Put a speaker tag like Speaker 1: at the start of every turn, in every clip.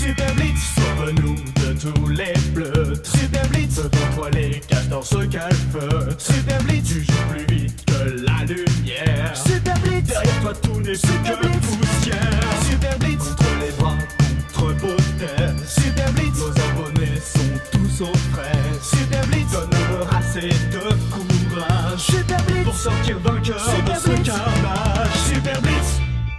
Speaker 1: Super Blitz, sauve-nous de tous les bleus. Super Blitz, devant les 14 calfeux. Super Blitz, tu joues plus vite que la lumière. Super Blitz, derrière toi tout n'est plus que poussière. Super Blitz, contre les bras, contre Potter. Super Blitz, nos abonnés sont tous aux frais. Super Blitz, donne-leur assez de courage. Super Blitz, pour sortir vainqueur de ce carnage. Super Blitz.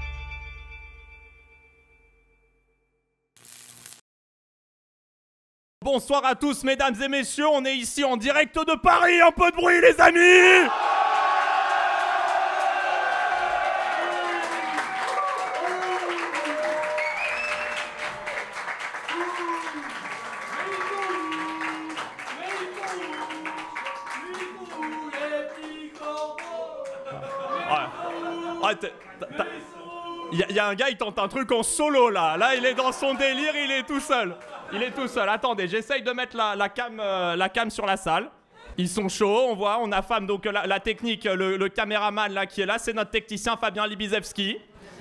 Speaker 2: Bonsoir à tous mesdames et messieurs, on est ici en direct de Paris, un peu de bruit les amis. Il y a un gars, il tente un truc en solo là. Là, il est dans son délire, il est tout seul. Il est tout seul. Attendez, j'essaye de mettre la cam sur la salle. Ils sont chauds, on voit, on affame donc la technique, le caméraman là qui est là, c'est notre technicien Fabien Libizewski.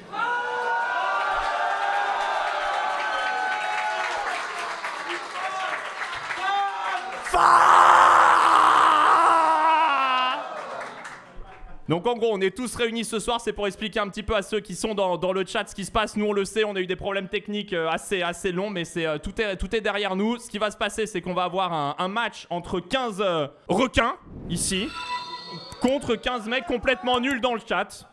Speaker 2: Donc en gros, on est tous réunis ce soir, c'est pour expliquer un petit peu à ceux qui sont dans le chat ce qui se passe. Nous on le sait, on a eu des problèmes techniques assez longs, mais tout est derrière nous. Ce qui va se passer, c'est qu'on va avoir un match entre 15 requins, ici, contre 15 mecs complètement nuls dans le chat.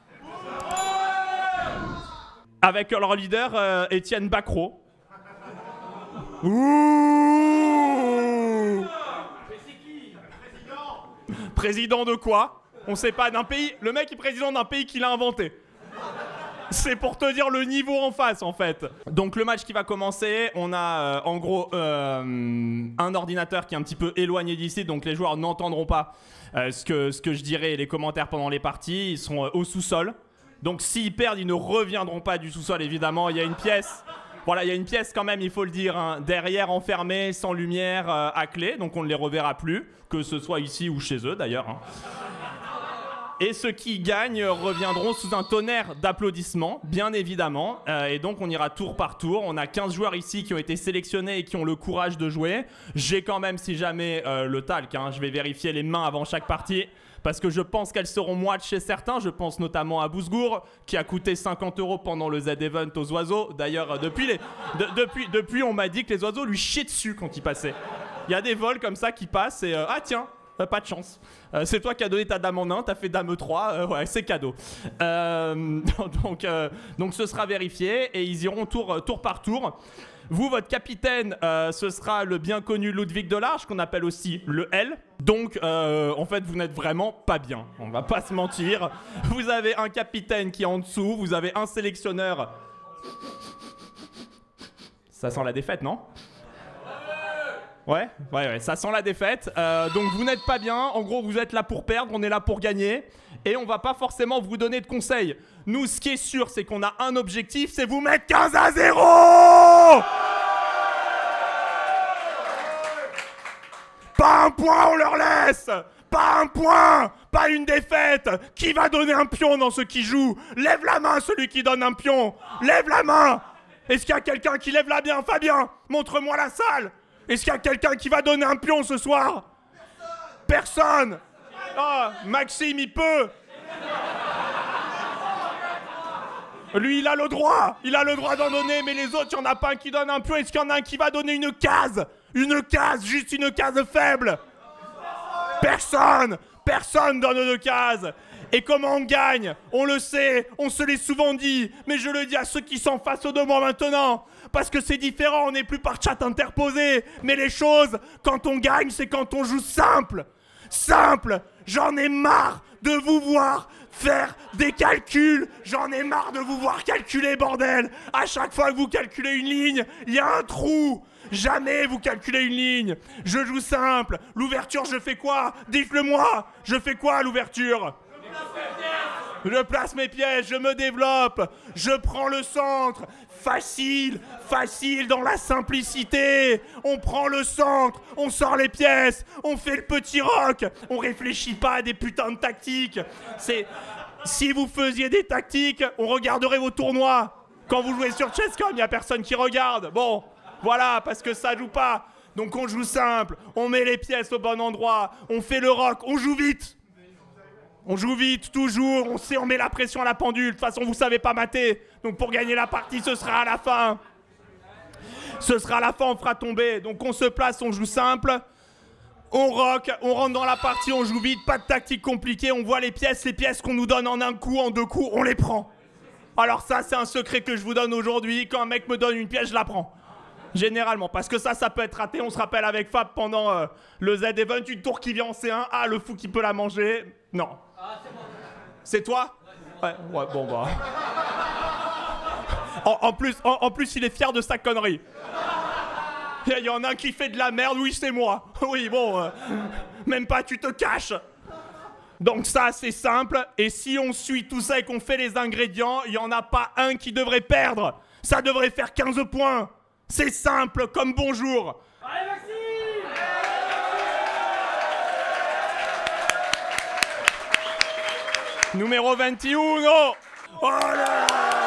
Speaker 2: Avec leur leader, Étienne Bacro. Ouh. Président de quoi? On sait pas, d'un pays. Le mec est président d'un pays qu'il a inventé. C'est pour te dire le niveau en face en fait. Donc le match qui va commencer, on a en gros un ordinateur qui est un petit peu éloigné d'ici, donc les joueurs n'entendront pas ce que je dirai et les commentaires pendant les parties. Ils seront au sous-sol. Donc s'ils perdent, ils ne reviendront pas du sous-sol évidemment. Il y a une pièce. Voilà, il y a une pièce quand même, il faut le dire, hein, derrière enfermée, sans lumière, à clé. Donc on ne les reverra plus, que ce soit ici ou chez eux d'ailleurs. Hein. Et ceux qui gagnent reviendront sous un tonnerre d'applaudissements, bien évidemment. Et donc on ira tour par tour. On a 15 joueurs ici qui ont été sélectionnés et qui ont le courage de jouer. J'ai quand même, si jamais, le talc. Hein, je vais vérifier les mains avant chaque partie. Parce que je pense qu'elles seront moites chez certains. Je pense notamment à Bousgour, qui a coûté 50 € pendant le Z-Event aux oiseaux. D'ailleurs, depuis, on m'a dit que les oiseaux lui chiaient dessus quand ils passaient. Il y a des vols comme ça qui passent et... ah tiens, pas de chance. C'est toi qui as donné ta dame en 1, t'as fait dame 3, ouais, c'est cadeau. Donc ce sera vérifié et ils iront tour par tour. Vous, votre capitaine, ce sera le bien connu Ludwig Delarge, qu'on appelle aussi le L. Donc, en fait, vous n'êtes vraiment pas bien. On va pas se mentir. Vous avez un capitaine qui est en dessous, vous avez un sélectionneur. Ça sent la défaite, non ? Ouais, ça sent la défaite. Donc vous n'êtes pas bien. En gros, vous êtes là pour perdre, on est là pour gagner. Et on va pas forcément vous donner de conseils. Nous, ce qui est sûr, c'est qu'on a un objectif, c'est vous mettre 15-0. Pas un point, on leur laisse. Pas un point, pas une défaite. Qui va donner un pion dans ceux qui jouent? Lève la main, celui qui donne un pion. Lève la main. Est-ce qu'il y a quelqu'un qui lève la main? Fabien, montre-moi la salle. Est-ce qu'il y a quelqu'un qui va donner un pion ce soir? Personne. Ah, Maxime, il peut. Lui, il a le droit. Il a le droit d'en donner, mais les autres, il n'y en a pas un qui donne un pion. Est-ce qu'il y en a un qui va donner une case? Une case, juste une case faible. Personne. Personne donne une case. Et comment on gagne? On le sait, on se l'est souvent dit, mais je le dis à ceux qui sont face de moi maintenant. Parce que c'est différent, on n'est plus par chat interposé. Mais les choses, quand on gagne, c'est quand on joue simple. Simple. J'en ai marre de vous voir faire des calculs. J'en ai marre de vous voir calculer, bordel. À chaque fois que vous calculez une ligne, il y a un trou. Jamais vous calculez une ligne. Je joue simple. L'ouverture, je fais quoi? Dites-le moi. Je fais quoi à l'ouverture? Je place mes pièces, je me développe, je prends le centre. Facile, facile dans la simplicité. On prend le centre, on sort les pièces, on fait le petit rock. On réfléchit pas à des putains de tactiques. Si vous faisiez des tactiques, on regarderait vos tournois. Quand vous jouez sur Chess.com, il n'y a personne qui regarde. Bon, Voilà, parce que ça joue pas. Donc on joue simple, on met les pièces au bon endroit, on fait le rock, on joue vite. On joue vite, toujours, on sait, on met la pression à la pendule. De toute façon, vous savez pas mater. Donc pour gagner la partie, ce sera à la fin. Ce sera à la fin, on fera tomber. Donc on se place, on joue simple. On rock, on rentre dans la partie, on joue vite, pas de tactique compliquée. On voit les pièces qu'on nous donne en un coup, en deux coups, on les prend. Alors ça, c'est un secret que je vous donne aujourd'hui. Quand un mec me donne une pièce, je la prends. Généralement, parce que ça peut être raté. On se rappelle avec Fab pendant le Z-Event, une tour qui vient en C1. Ah, le fou qui peut la manger. Non. C'est toi? Ouais, bon bah. En plus, il est fier de sa connerie. Il y en a un qui fait de la merde, oui, c'est moi. Oui, bon, même pas, tu te caches. Donc ça, c'est simple. Et si on suit tout ça et qu'on fait les ingrédients, il n'y en a pas un qui devrait perdre. Ça devrait faire 15 points. C'est simple, comme bonjour.
Speaker 1: Allez, Maxime!
Speaker 2: Numéro 21. Oh là là!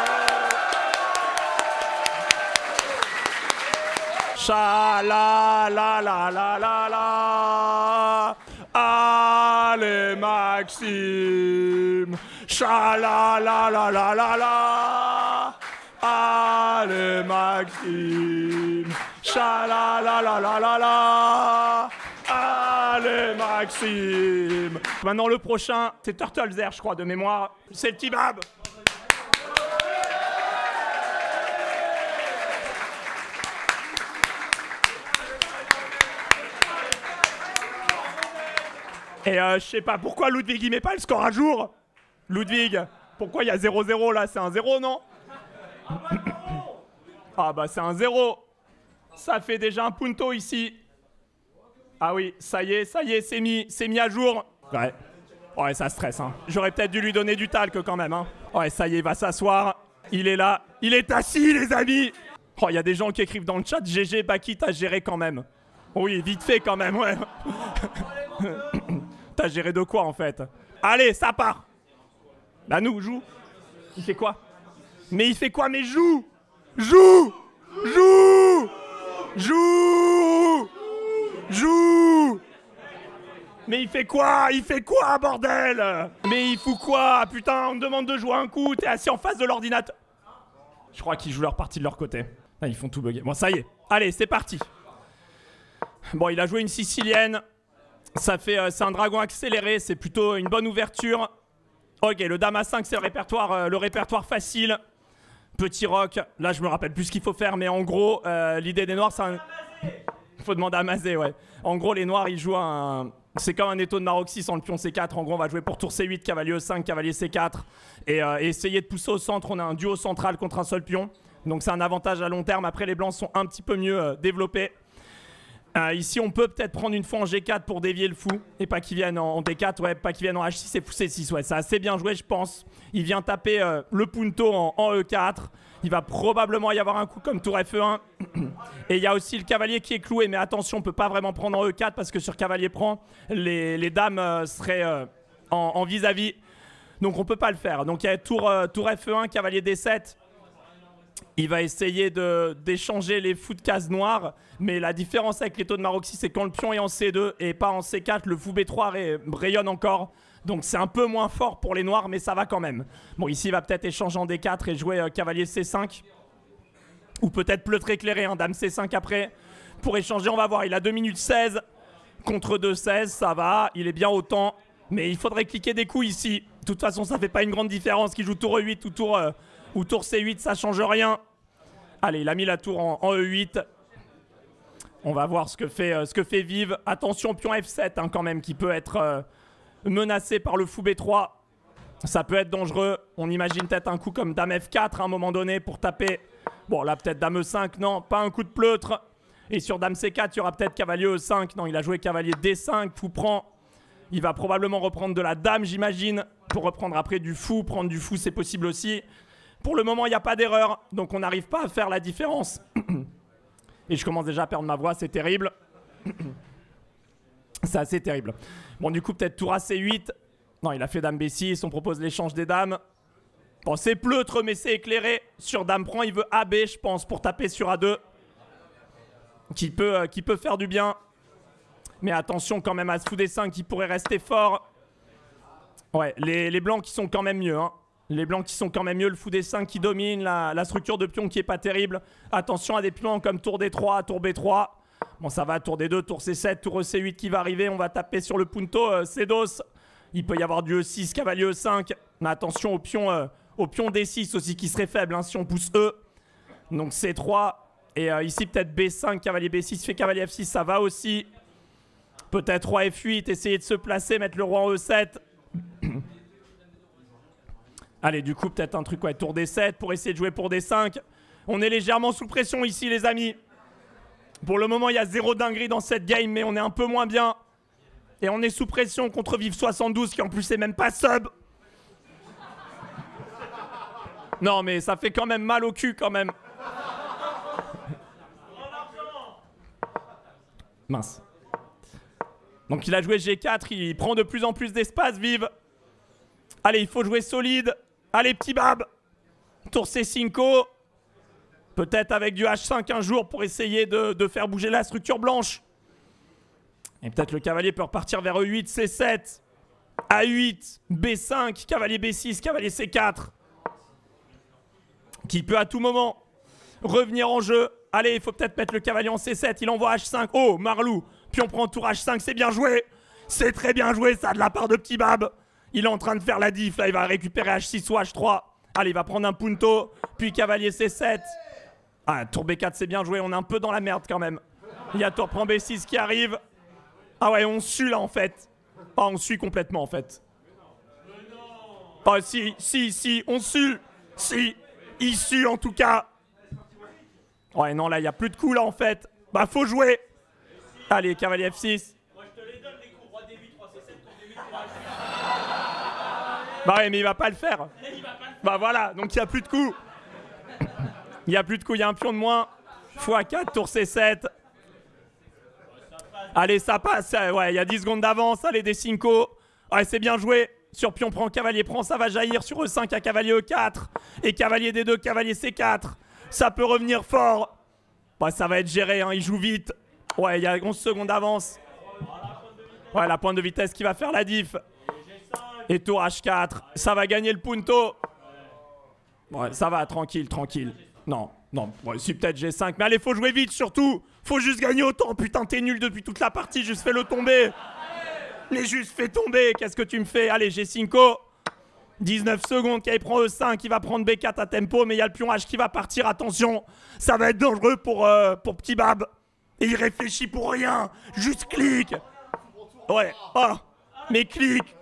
Speaker 2: Cha la la la la la la. Allez, Maxime. Cha la la la la la la. Allez, Maxime. Cha la la la la la la. Allez, Maxime. Maintenant, le prochain, c'est Turtles Air, je crois, de mémoire. C'est le T-Bab. Et je sais pas pourquoi Ludwig il met pas le score à jour. Ludwig, pourquoi il y a 0-0 là? C'est un 0, non? Ah bah c'est un 0. Ça fait déjà un punto ici. Ah oui, ça y est, c'est mis à jour. Ouais, ça stresse, hein. J'aurais peut-être dû lui donner du talc quand même, hein. Ouais, ça y est, il va s'asseoir. Il est là. Il est assis, les amis. Oh, il y a des gens qui écrivent dans le chat, GG, Baki, t'as géré quand même. Oui, vite fait quand même, ouais. T'as géré de quoi en fait? Allez, ça part. Bah nous, joue. Il fait quoi? Mais il fait quoi? Mais joue. Joue. Joue. Joue. Joue. Mais il fait quoi? Il fait quoi, bordel? Mais il fout quoi? Putain, on me demande de jouer un coup, t'es assis en face de l'ordinateur. Je crois qu'ils jouent leur partie de leur côté. Ah, ils font tout bugger. Bon, ça y est. Allez, c'est parti. Bon, il a joué une sicilienne. Ça fait, c'est un dragon accéléré, c'est plutôt une bonne ouverture. Ok, le dame à 5, c'est le répertoire facile. Petit rock, là je me rappelle plus ce qu'il faut faire, mais en gros, l'idée des noirs, c'est un... Faut demander à Mazé, ouais. En gros, les noirs, ils jouent un... C'est comme un étau de Maroxy sans le pion C4. En gros, on va jouer pour tour C8, cavalier E5, cavalier C4. Et essayer de pousser au centre. On a un duo central contre un seul pion. Donc c'est un avantage à long terme. Après, les blancs sont un petit peu mieux développés. Ici, on peut peut-être prendre une fois en G4 pour dévier le fou. Et pas qu'il vienne en D4, ouais, pas qu'il vienne en H6 et fou C6. Ouais, c'est assez bien joué, je pense. Il vient taper le punto en E4. Il va probablement y avoir un coup comme tour Fe1. Et il y a aussi le cavalier qui est cloué. Mais attention, on peut pas vraiment prendre en E4 parce que sur cavalier prend, les dames seraient en vis-à-vis. Donc on peut pas le faire. Donc il y a tour Fe1, cavalier D7. Il va essayer d'échanger les fous de case noires. Mais la différence avec les taux de Maroxy, c'est quand le pion est en C2 et pas en C4, le fou B3 rayonne encore. Donc c'est un peu moins fort pour les noirs, mais ça va quand même. Bon, ici, il va peut-être échanger en D4 et jouer cavalier C5. Ou peut-être pleutre éclairé, hein, dame C5 après. Pour échanger, on va voir. Il a 2 minutes 16 contre 2-16, ça va. Il est bien au temps. Mais il faudrait cliquer des coups ici. De toute façon, ça fait pas une grande différence qu'il joue tour E8 ou tour C8, ça change rien. Allez, il a mis la tour en E8. On va voir ce que fait Vive. Attention, pion F7 hein, quand même, qui peut être menacé par le fou B3. Ça peut être dangereux. On imagine peut-être un coup comme dame F4 à un moment donné pour taper. Bon, là, peut-être dame E5. Non, pas un coup de pleutre. Et sur dame C4, il y aura peut-être cavalier E5. Non, il a joué cavalier D5. Fou prend. Il va probablement reprendre de la dame, j'imagine, pour reprendre après du fou. Prendre du fou, c'est possible aussi. Pour le moment, il n'y a pas d'erreur. Donc, on n'arrive pas à faire la différence. Et je commence déjà à perdre ma voix, c'est terrible. C'est assez terrible. Bon, du coup, peut-être tour à C8. Non, il a fait dame B6, on propose l'échange des dames. Bon, c'est pleutre, mais c'est éclairé. Sur dame prend, il veut AB, je pense, pour taper sur A2. qui peut faire du bien. Mais attention quand même à ce fou des 5 qui pourrait rester fort. Ouais, les blancs qui sont quand même mieux. Hein. Les blancs qui sont quand même mieux. Le fou des 5 qui domine. La structure de pion qui est pas terrible. Attention à des pions comme tour D3, tour B3. Bon, ça va, tour D2, tour C7, tour C8 qui va arriver. On va taper sur le punto C2. Il peut y avoir du E6, cavalier E5. Mais attention au pion D6 aussi qui serait faible hein, si on pousse E. Donc C3. Et ici peut-être B5, cavalier B6 fait cavalier F6. Ça va aussi. Peut-être roi F8, essayer de se placer, mettre le roi en E7. Allez, du coup, peut-être un truc, ouais, tour D7 pour essayer de jouer pour D5. On est légèrement sous pression ici, les amis. Pour le moment, il y a 0 dinguerie dans cette game, mais on est un peu moins bien. Et on est sous pression contre Vive 72, qui en plus est même pas sub. Non, mais ça fait quand même mal au cul, quand même. Mince. Donc il a joué G4, il prend de plus en plus d'espace, Vive. Allez, il faut jouer solide. Allez, petit Bab. Tour C5. Peut-être avec du H5 un jour pour essayer de faire bouger la structure blanche. Et peut-être le cavalier peut repartir vers E8, C7. A8, B5, cavalier B6, cavalier C4. Qui peut à tout moment revenir en jeu. Allez, il faut peut-être mettre le cavalier en C7. Il envoie H5. Oh, Marlou. Puis on prend tour H5. C'est bien joué. C'est très bien joué, ça, de la part de Petit Bab. Il est en train de faire la diff. Là, il va récupérer H6 ou H3. Allez, il va prendre un punto. Puis cavalier C7. Ah, tour B4, c'est bien joué. On est un peu dans la merde quand même. Il y a tour prend B6 qui arrive. Ah ouais, on sue là, en fait. Ah, on sue complètement, en fait. Ah, si, on sue. Si, il sue, en tout cas. Ouais, non, là, il n'y a plus de coups, là, en fait. Bah, faut jouer. Allez, cavalier F6. Moi, je te les donne, les coups. Roi D8, Roi C7, tour D8, Roi H8. Bah ouais, mais il va pas le faire. Bah voilà, donc il n'y a plus de coups. Il n'y a plus de coups, il y a un pion de moins. x4, tour C7. Allez, ça passe. Ouais, il y a 10 secondes d'avance. Allez, des 5. Ouais, c'est bien joué. Sur pion prend, cavalier prend, ça va jaillir sur E5 à cavalier E4. Et cavalier D2, cavalier C4. Ça peut revenir fort. Bah, ça va être géré, hein, il joue vite. Ouais, il y a 11 secondes d'avance. Ouais, la pointe de vitesse qui va faire la diff. Et tour H4. Ça va gagner le punto. Ouais, ça va, tranquille, tranquille. Non, ouais, si peut-être G5. Mais allez, faut jouer vite surtout. Faut juste gagner autant. Putain, t'es nul depuis toute la partie. Juste fais-le tomber. Mais juste fais tomber. Qu'est-ce que tu me fais? Allez, G5. 19 secondes. Qui prend E5. Il va prendre B4 à tempo. Mais il y a le pion H qui va partir. Attention. Ça va être dangereux pour Petit Bab. Et il réfléchit pour rien. Juste clique. Ouais. Oh. Mais clique.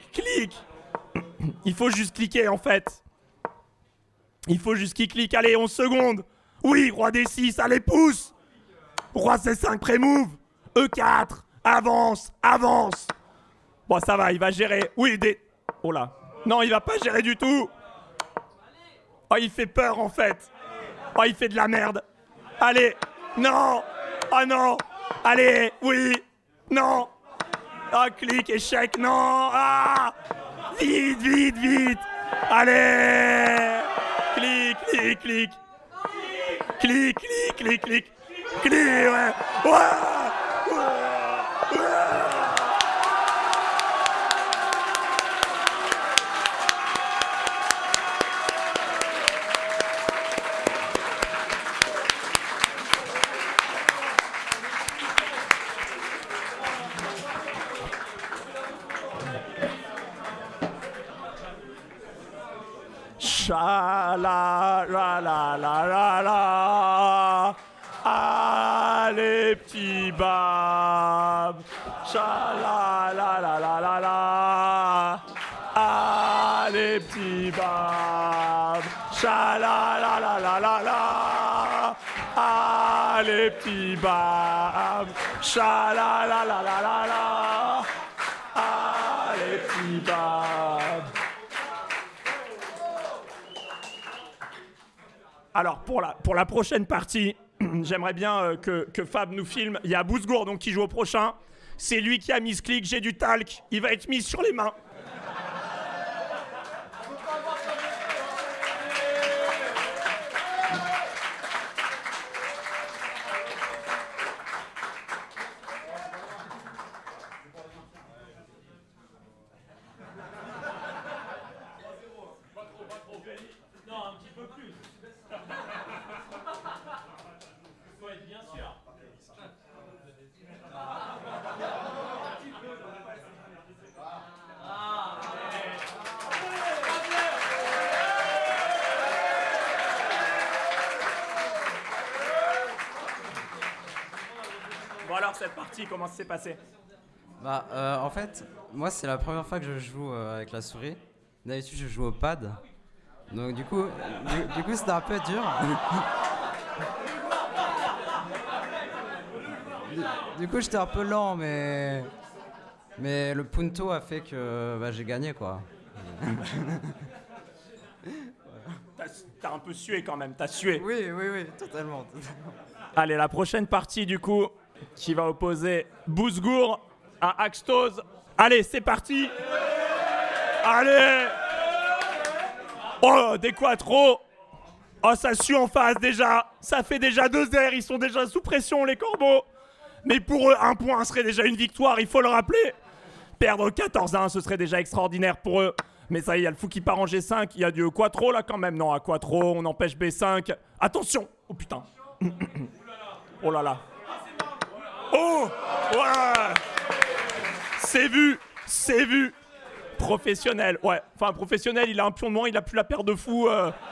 Speaker 2: Il faut juste cliquer en fait. Il faut juste qu'il clique. Allez, 11 secondes. Oui, roi D6. Allez, pousse. Roi C5, pré-move. E4. Avance. Bon, ça va, il va gérer. Oui, oh là. Non, il va pas gérer du tout. Oh, il fait peur en fait. Oh, il fait de la merde. Allez. Non. Oh non. Allez. Oui. Non. Ah, clique, échec. Non. Ah. Vite. Allez. Clique. Clique, ouais. Cha-la-la-la-la-la. Allez, Petit Bab. Cha-la-la-la-la-la. Allez, Petit Bab. Cha-la-la-la-la-la. Allez, Petit Bab. Cha-la-la-la-la-la. Allez, Petit Bab. Alors, pour la prochaine partie, j'aimerais bien que Fab nous filme. Il y a Bousgour donc, qui joue au prochain. C'est lui qui a mis ce clic, j'ai du talc. Il va être mis sur les mains. cette partie, comment ça s'est passé?
Speaker 3: Bah, en fait, moi, c'est la première fois que je joue avec la souris. D'habitude, je joue au pad. Donc, du coup, c'était un peu dur. Du coup, j'étais un peu lent, mais le punto a fait que j'ai gagné, quoi.
Speaker 2: T'as un peu sué quand même, t'as sué.
Speaker 3: Oui, totalement.
Speaker 2: Allez, la prochaine partie, du coup, qui va opposer Bousgour à Axtose. Allez, c'est parti. Allez. Oh, des quattros. Oh, ça sue en face déjà. Ça fait déjà 2-0. Ils sont déjà sous pression, les corbeaux. Mais pour eux, 1 point serait déjà une victoire, il faut le rappeler. Perdre 14-1, ce serait déjà extraordinaire pour eux. Mais ça y est, il y a le fou qui part en G5. Il y a du quattro là quand même. Non, à quattro, on empêche B5. Attention. Oh putain. Oh là là. Oh ouais. C'est vu. C'est vu. Professionnel. Ouais. Enfin, professionnel, il a un pion de moins, il a plus la paire de fou.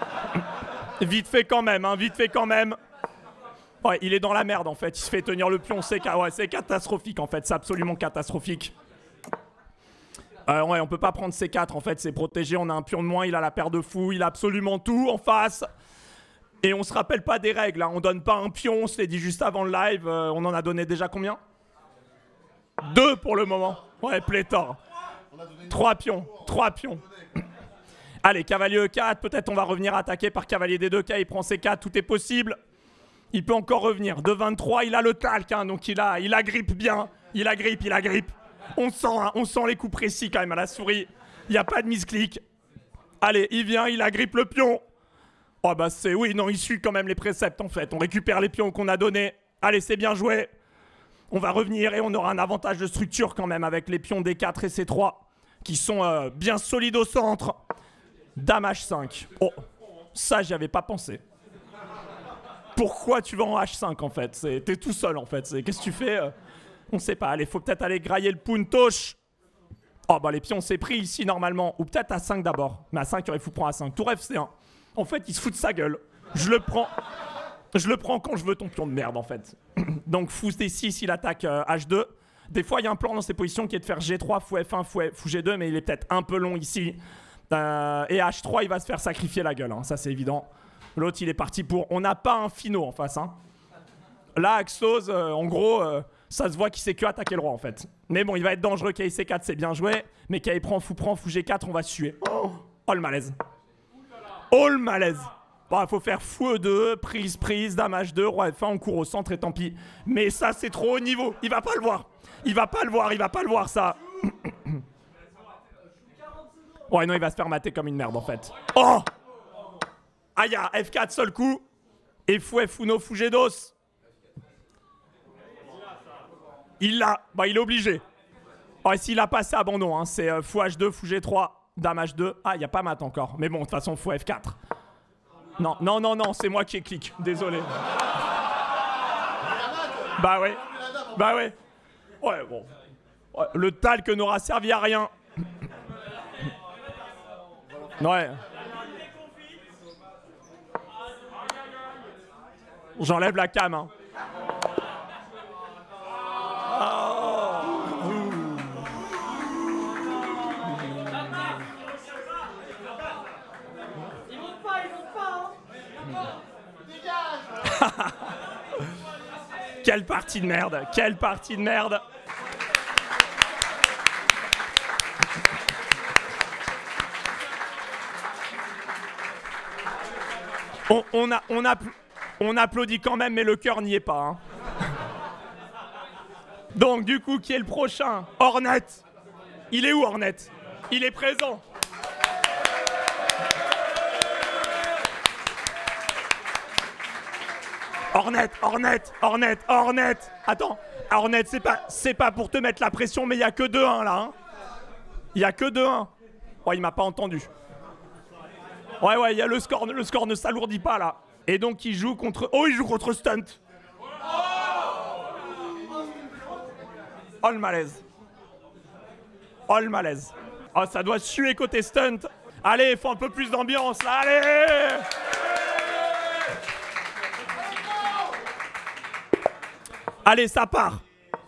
Speaker 2: Vite fait quand même, hein. Vite fait quand même. Ouais, il est dans la merde en fait. Il se fait tenir le pion. C'est catastrophique en fait. C'est absolument catastrophique. Ouais, on peut pas prendre C4 en fait. C'est protégé. On a un pion de moins. Il a la paire de fou. Il a absolument tout en face. Et on se rappelle pas des règles, hein. On donne pas un pion, on se l'est dit juste avant le live. On en a donné déjà combien? 2 pour le moment. Ouais, pléthore. 3 pions. Allez, cavalier E4, peut-être on va revenir attaquer par cavalier D2K, il prend C4, tout est possible. Il peut encore revenir. De 23, il a le talc, hein, donc il agrippe bien. Il agrippe. On sent les coups précis quand même à la souris. Il n'y a pas de misclic. Allez, il vient, il agrippe le pion. Oh bah il suit quand même les préceptes en fait. On récupère les pions qu'on a donnés. Allez, c'est bien joué. On va revenir et on aura un avantage de structure quand même avec les pions D4 et C3 qui sont bien solides au centre. Dame H5. Oh, ça j'y avais pas pensé. Pourquoi tu vas en H5 en fait? T'es tout seul en fait. Qu'est-ce que tu fais? On sait pas. Allez, faut peut-être aller grailler le puntoche. Oh bah les pions c'est pris ici normalement. Ou peut-être à 5 d'abord. Mais à 5 il aurait fou prendre à 5. Tour F1. En fait il se fout de sa gueule. Je le prends quand je veux ton pion de merde en fait. Donc fou D6 il attaque H2. Des fois il y a un plan dans ces positions qui est de faire G3, fou F1, fou G2. Mais il est peut-être un peu long ici. Et H3 il va se faire sacrifier la gueule, hein. Ça c'est évident. L'autre il est parti pour... On n'a pas un finot en face, hein. Là Axtose en gros ça se voit qu'il sait que attaquer le roi en fait. Mais bon il va être dangereux. KI C4 c'est bien joué. Mais KI prend fou G4 on va suer. Oh le malaise. Oh le malaise. Bah faut faire fou E2, prise, dame H2, roi F1, on court au centre et tant pis. Mais ça c'est trop haut niveau. Il va pas le voir ça. Ouais non il va se faire mater comme une merde en fait. Oh. Aïe, F4 seul coup. Et fou F1, fou G2. Il l'a. Bah il est obligé. Ouais, s'il a pas c'est abandon, hein. C'est fou H2, fou G3, dame H2. Ah, il n'y a pas mat encore. Mais bon, de toute façon, fou F4. Non, c'est moi qui ai clic. Désolé. Bah ouais. Ouais, bon. Ouais, le talc n'aura servi à rien. Ouais. J'enlève la cam, hein.
Speaker 4: Ils montent pas,
Speaker 2: Quelle partie de merde. On applaudit quand même, mais le cœur n'y est pas, hein. Donc du coup, qui est le prochain? Hornet. Il est où Hornet? Il est présent. Hornet. Attends, Hornet, c'est pas pour te mettre la pression, mais il y a que 2-1 là, hein. Il y a que 2-1. Oh, il m'a pas entendu. Ouais, il y a le score ne s'alourdit pas là. Et donc il joue contre... Oh, il joue contre Stunt. Oh le malaise. Oh, ça doit suer côté Stunt. Allez, il faut un peu plus d'ambiance là, allez. Allez, ça part.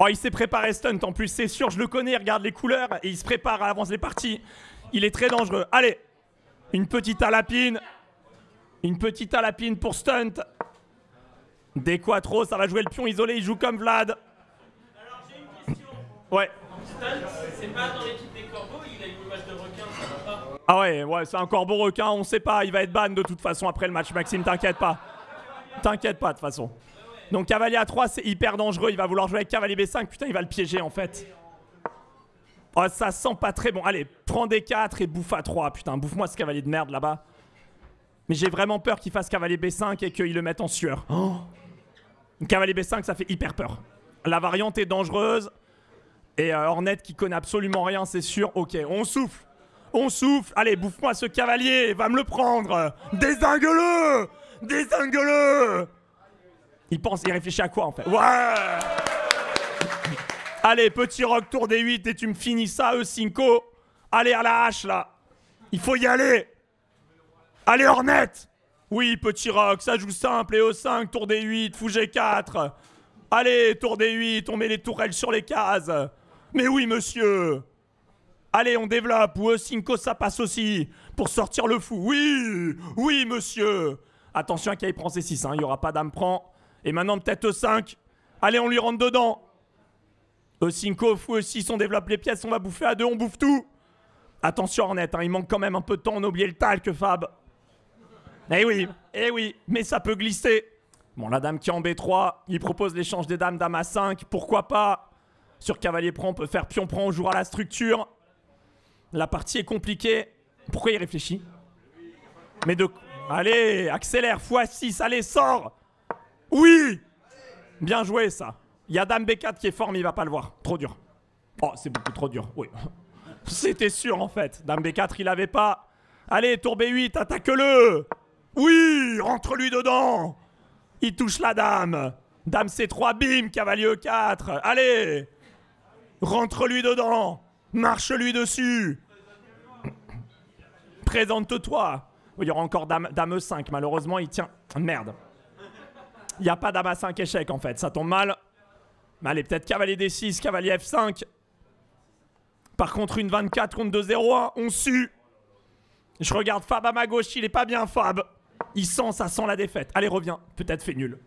Speaker 2: Oh, il s'est préparé stunt en plus, c'est sûr, je le connais, regarde les couleurs et il se prépare à avance les parties. Il est très dangereux. Allez, une petite à lapine. Une petite à lapine pour stunt. Des quattro, ça va jouer le pion isolé, il joue comme Vlad.
Speaker 5: Alors j'ai une question.
Speaker 2: Ouais.
Speaker 5: Stunt, c'est pas dans l'équipe des corbeaux, il a une image de requin, ça va pas.
Speaker 2: Ah ouais, c'est un corbeau requin, on sait pas, il va être ban de toute façon après le match, Maxime, t'inquiète pas. T'inquiète pas de toute façon. Donc cavalier A3, c'est hyper dangereux, il va vouloir jouer avec cavalier B5, putain, il va le piéger en fait. Oh, ça sent pas très bon. Allez, prends des 4 et bouffe A3, putain, bouffe-moi ce cavalier de merde là-bas. Mais j'ai vraiment peur qu'il fasse cavalier B5 et qu'il le mette en sueur. Oh. Cavalier B5, ça fait hyper peur. La variante est dangereuse. Et Hornet qui connaît absolument rien, c'est sûr. Ok, on souffle. On souffle. Allez, bouffe-moi ce cavalier. Va me le prendre. Dézingue-le. Dézingue-le. Il réfléchit à quoi en fait? Ouais. Allez, petit rock, tour des 8 et tu me finis ça, E5. Allez, à la hache là. Il faut y aller. Allez, Hornet. Oui, petit rock, ça joue simple. Et E5, tour des 8, fou G4. Allez, tour des 8, on met les tourelles sur les cases. Mais oui, monsieur. Allez, on développe. Ou E5, ça passe aussi. Pour sortir le fou. Oui, oui, monsieur. Attention à qu'il prend C6, hein. Il n'y aura pas dame prend. Et maintenant, peut-être E5. Allez, on lui rentre dedans. E5, fou E6, on développe les pièces, on va bouffer à 2, on bouffe tout. Attention, Hornet, hein, il manque quand même un peu de temps, on a oublié le talc, Fab. Eh oui, mais ça peut glisser. Bon, la dame qui est en B3, il propose l'échange des dames, dame A5, pourquoi pas. Sur cavalier prend, on peut faire pion prend, on jouera la structure. La partie est compliquée. Pourquoi il réfléchit? Mais de... Allez, accélère, fou A6, allez, sors. Oui. Bien joué, ça. Il y a dame B4 qui est fort, mais il va pas le voir. Trop dur. Oh, c'est beaucoup trop dur, oui. C'était sûr, en fait. Dame B4, il avait pas. Allez, tour B8, attaque-le. Oui, rentre-lui dedans. Il touche la dame. Dame C3, bim, cavalier E4. Allez. Rentre-lui dedans. Marche-lui dessus. Présente-toi. Il y aura encore dame E5. Malheureusement, il tient... Merde. Il n'y a pas dame A5 échec, en fait. Ça tombe mal. Mais allez, peut-être cavalier D6, cavalier F5. Par contre, une 24 contre 2-0-1. On sue. Je regarde Fab à ma gauche. Il est pas bien, Fab. Il sent, ça sent la défaite. Allez, reviens. Peut-être fait nul.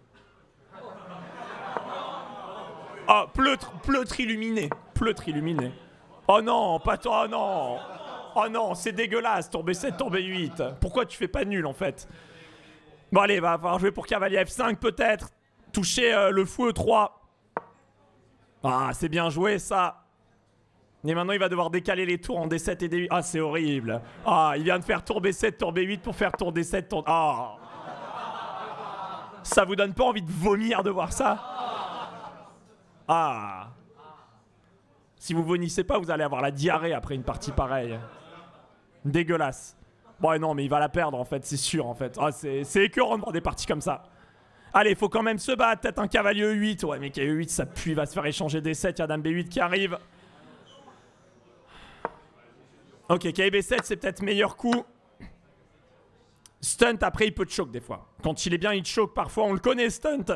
Speaker 2: Oh, pleutre illuminé. Pleutre illuminé. Oh non, pas toi, oh non. Oh non, c'est dégueulasse. Tour B7, tour B8. Pourquoi tu fais pas nul, en fait? Bon, allez, va falloir jouer pour cavalier F5, peut-être. Toucher le fou E3. Ah, c'est bien joué, ça. Et maintenant, il va devoir décaler les tours en D7 et D8. Ah, c'est horrible. Ah, il vient de faire tour B7, tour B8 pour faire tour D7, tour... Ah. Ça vous donne pas envie de vomir de voir ça? Ah. Si vous vomissez pas, vous allez avoir la diarrhée après une partie pareille. Dégueulasse. Bon, non, mais il va la perdre, en fait, c'est sûr, en fait. Ah, c'est écœurant de voir des parties comme ça. Allez, il faut quand même se battre. Peut-être un cavalier E8. Ouais, mais cavalier E8, ça pue. Il va se faire échanger D7. Il y a dame B8 qui arrive. Ok, cavalier B7, c'est peut-être meilleur coup. Stunt, après, il peut te choke des fois. Quand il est bien, il te choke parfois. On le connaît, stunt.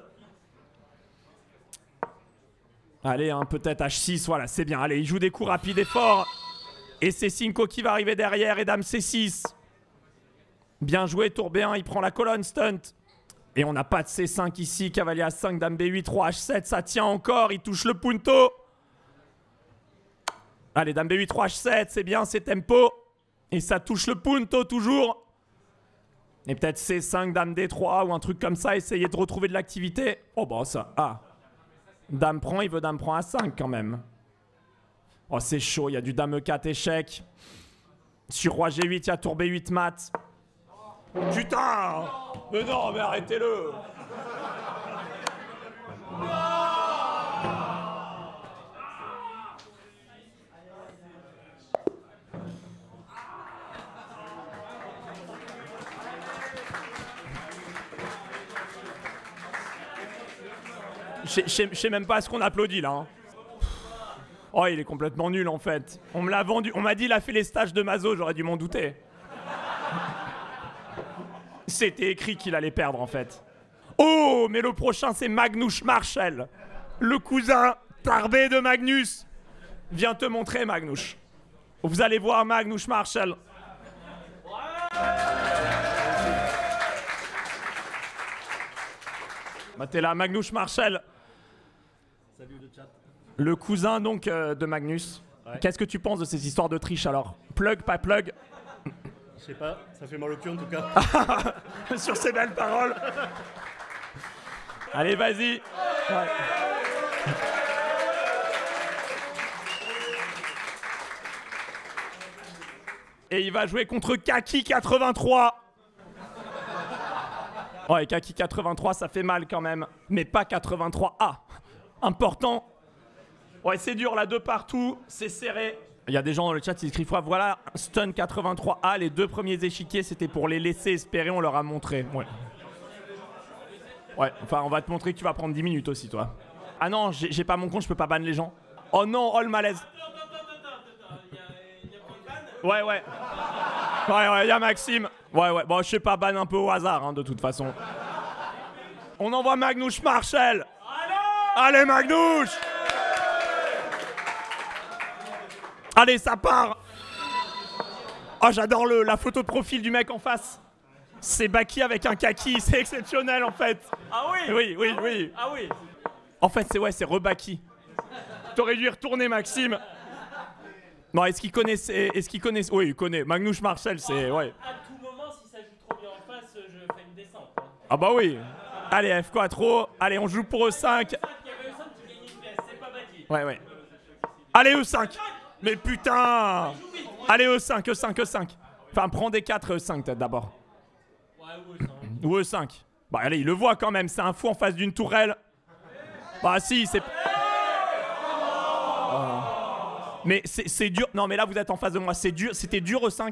Speaker 2: Allez, hein, peut-être H6. Voilà, c'est bien. Allez, il joue des coups rapides et forts. Et c'est C5 qui va arriver derrière. Et dame C6. Bien joué, tour B1. Il prend la colonne, stunt. Et on n'a pas de C5 ici. Cavalier A5, dame B8, roi H7. Ça tient encore. Il touche le punto. Allez, dame B8, roi H7. C'est bien, c'est tempo. Et ça touche le punto toujours. Et peut-être C5, dame D3 ou un truc comme ça. Essayer de retrouver de l'activité. Oh, bah ça. Ah. Dame prend, il veut dame prend A5 quand même. Oh, c'est chaud. Il y a du dame E4 échec. Sur roi G8, il y a tour B8 mat. Putain! Mais non, mais arrêtez-le! Je sais même pas à ce qu'on applaudit là. Hein. Oh, il est complètement nul en fait. On me l'a vendu. On m'a dit il a fait les stages de Mazo, j'aurais dû m'en douter. C'était écrit qu'il allait perdre en fait. Oh, mais le prochain c'est Magnus Marshall. Le cousin Tarbé de Magnus vient te montrer Magnus. Vous allez voir Magnus Marshall. Bah t'es là, Magnus Marshall.
Speaker 6: Salut le chat.
Speaker 2: Le cousin donc de Magnus.
Speaker 6: Ouais.
Speaker 2: Qu'est-ce que tu penses de ces histoires de triche alors? Plug, pas plug?
Speaker 6: Je sais pas, ça fait mal au cul en tout cas.
Speaker 2: Sur ces belles paroles. Allez, vas-y. Ouais. Et il va jouer contre Kaki 83. Ouais, Kaki 83, ça fait mal quand même. Mais pas 83A. Important. Ouais, c'est dur là, de partout. C'est serré. Il y a des gens dans le chat qui écrivent voilà, Stun 83A, les 2 premiers échiquiers, c'était pour les laisser espérer, on leur a montré. Ouais. Ouais, enfin, on va te montrer que tu vas prendre 10 minutes aussi, toi. Ah non, j'ai pas mon compte, je peux pas ban les gens. Oh non, oh le malaise. Ouais, ouais. Ouais, y a Maxime. Ouais, bon, je sais pas, ban un peu au hasard, hein, de toute façon. On envoie Magnus Marshall. Allez, Magnus. Allez, ça part. Oh, j'adore la photo de profil du mec en face. C'est Baki avec un kaki, c'est exceptionnel en fait.
Speaker 5: Ah oui.
Speaker 2: Oui.
Speaker 5: Ah oui.
Speaker 2: En fait, c'est re-Baki. T'aurais dû y retourner, Maxime. Non, est-ce qu'il connaissait... Oui, il connaît. Magnus Marshall, c'est... Ouais.
Speaker 5: À tout moment, si ça joue trop bien en face, je fais une descente.
Speaker 2: Ah bah oui. Allez, F4. Allez, on joue pour E5.
Speaker 5: Il y avait E5 qui gagne une pièce, c'est pas Baki.
Speaker 2: Ouais. Allez, E5. Mais putain. Allez, E5. Enfin, prends des 4 E5 peut-être d'abord.
Speaker 5: Ouais,
Speaker 2: Ou E5. Bah allez, il le voit quand même, c'est un fou en face d'une tourelle. Bah si, c'est... Oh. Mais c'est dur. Non, mais là, vous êtes en face de moi. C'est dur. C'était dur E5 ?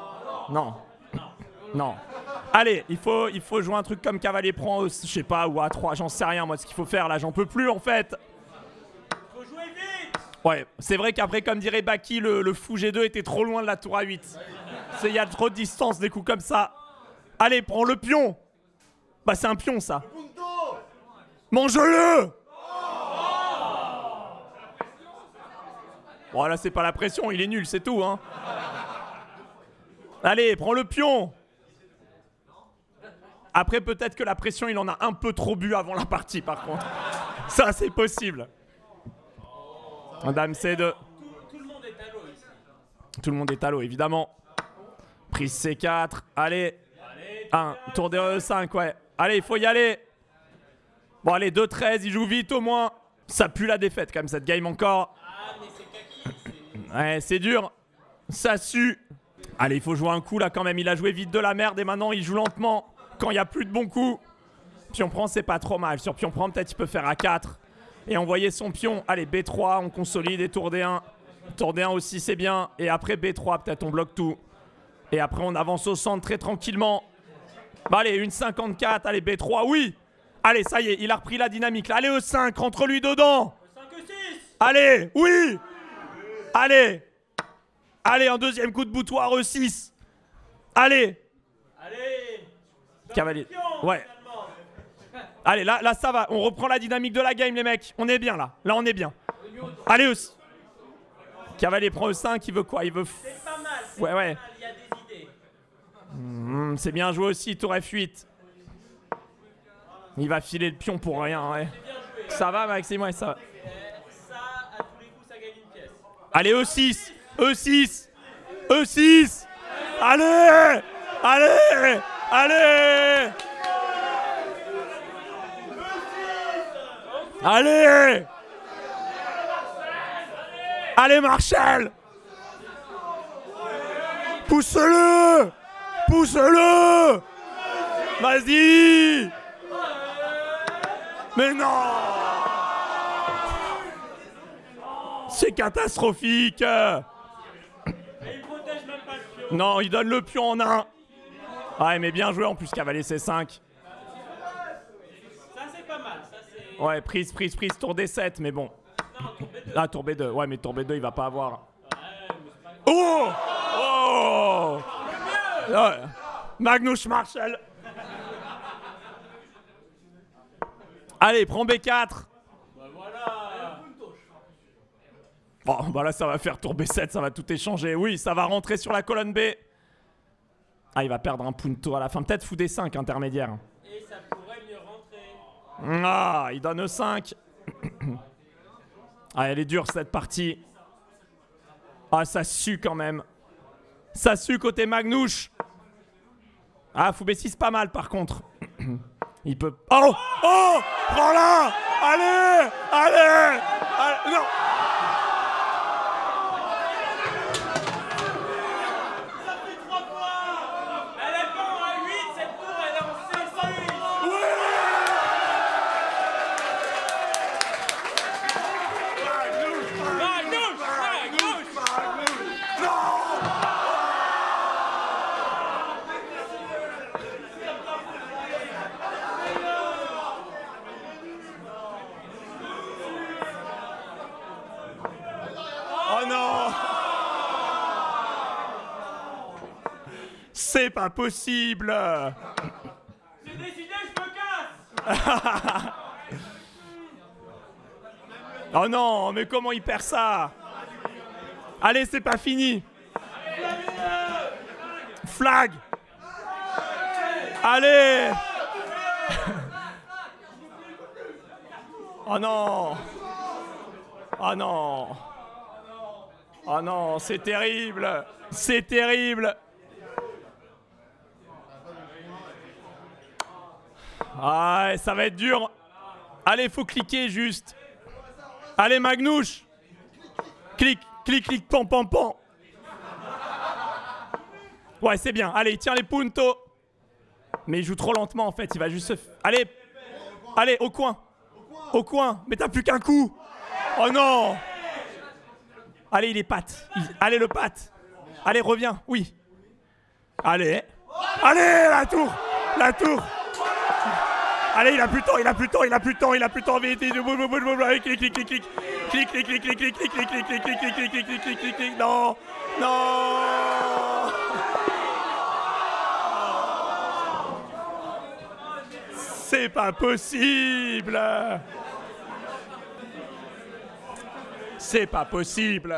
Speaker 2: Non. Allez, il faut jouer un truc comme cavalier prend, je sais pas, ou A3, j'en sais rien, moi, ce qu'il faut faire, là, j'en peux plus, en fait.
Speaker 5: Faut jouer vite.
Speaker 2: Ouais, c'est vrai qu'après, comme dirait Baki, le fou G2 était trop loin de la tour A8. Il y a trop de distance, des coups comme ça. Allez, prends le pion. Bah, c'est un pion, ça. Mange-le. Bon, là, c'est pas la pression, il est nul, c'est tout, hein. Allez, prends le pion. Après, peut-être que la pression, il en a un peu trop bu avant la partie, par contre. Ça, c'est possible. Dame C2.
Speaker 5: Tout le monde est à l'eau ici.
Speaker 2: Tout le monde est à l'eau, évidemment. Prise C4. Allez. 1. Tour des E5, ouais. Allez, il faut y aller. Bon, allez, 2-13. Il joue vite, au moins. Ça pue la défaite, quand même, cette game encore.
Speaker 5: Ah, mais c'est Kaki.
Speaker 2: Ouais, c'est dur. Ça sue. Allez, il faut jouer un coup, là, quand même. Il a joué vite de la merde et maintenant, il joue lentement. Quand il n'y a plus de bons coups. Pion prend, c'est pas trop mal. Sur pion prend, peut-être il peut faire A4. Et envoyer son pion. Allez, B3, on consolide et tour D1. Tour D1 aussi, c'est bien. Et après B3, peut-être on bloque tout. Et après, on avance au centre très tranquillement. Bah allez, une 54. Allez, B3, oui. Allez, ça y est, il a repris la dynamique. Là. Allez, E5, rentre-lui dedans.
Speaker 5: 5 ou 6.
Speaker 2: Allez, oui. Allez. Allez, un deuxième coup de boutoir, E6. Allez.
Speaker 5: Allez.
Speaker 2: Cavalier. Ouais. Allez, là, ça va. On reprend la dynamique de la game, les mecs. On est bien, là. Là, on est bien. Allez, E6. Cavalier prend E5. Il veut quoi? Il veut...
Speaker 5: C'est pas mal.
Speaker 2: Ouais, ouais.
Speaker 5: Mal, il y a des idées.
Speaker 2: C'est bien joué aussi, tour F8. Il va filer le pion pour rien, ouais.
Speaker 5: C'est bien joué.
Speaker 2: Ça va, Maxime? Ouais, ça va.
Speaker 5: Ça, à tous les coups, ça gagne une pièce.
Speaker 2: Allez, E6. E6. E6. Allez. Allez. Allez. Allez. Allez, Marshall. Pousse-le. Pousse-le. Vas-y. Mais non. C'est catastrophique.
Speaker 5: Et il protège même pas le pion.
Speaker 2: Non, il donne le pion en 1. Ouais, mais bien joué en plus, cavalier C5.
Speaker 5: Ça, c'est pas mal. Ça, c'est...
Speaker 2: Ouais, prise, tour D7, mais bon.
Speaker 5: Non, tour B2.
Speaker 2: Ah, tour B2. Ouais, mais tour B2, il va pas avoir. Oh. Oh. Ouais. Magnus Marshall. Allez, prends B4.
Speaker 5: Bah voilà.
Speaker 2: Bon, bah là, ça va faire tour B7, ça va tout échanger. Oui, ça va rentrer sur la colonne B. Ah, il va perdre un punto à la fin. Peut-être fou D5 intermédiaire.
Speaker 5: Et ça pourrait mieux rentrer.
Speaker 2: Ah, il donne E5. Ah, elle est dure cette partie. Ah, ça sue quand même. Ça sue côté Magnouche. Ah, fou B6 pas mal par contre. Il peut... Oh! Oh! Prends-la! Allez! Allez! Allez! Non!
Speaker 5: Elle est pas en A8, cette tour, elle est en C6.
Speaker 2: Oh non! C'est pas possible!
Speaker 5: C'est décidé, je me casse.
Speaker 2: Oh non, mais comment il perd ça? Allez, c'est pas fini! Flag! Allez! Oh non! Oh non! Oh non, c'est terrible! C'est terrible! Ah, ça va être dur! Allez, faut cliquer juste! Allez, Magnouche! Clique, clique, clique, pan, pan, pan! Ouais, c'est bien. Allez, il tient les puntos! Mais il joue trop lentement en fait, il va juste se... Allez! Allez, au coin! Au coin! Mais t'as plus qu'un coup! Oh non! Allez, il est patte. Allez, le patte. Allez, reviens. Oui. Allez. Allez, la tour. La tour. Allez, il a plus de temps, il a plus de temps, il a plus de temps, il a plus de temps. Vite, clic, clic, clic, clic. Clic, clic, clic, clic, clic, clic, clic, clic, clic, clic, clic, clic, clic, clic, clic, clic, clic. Non. Non. C'est pas possible. C'est pas possible.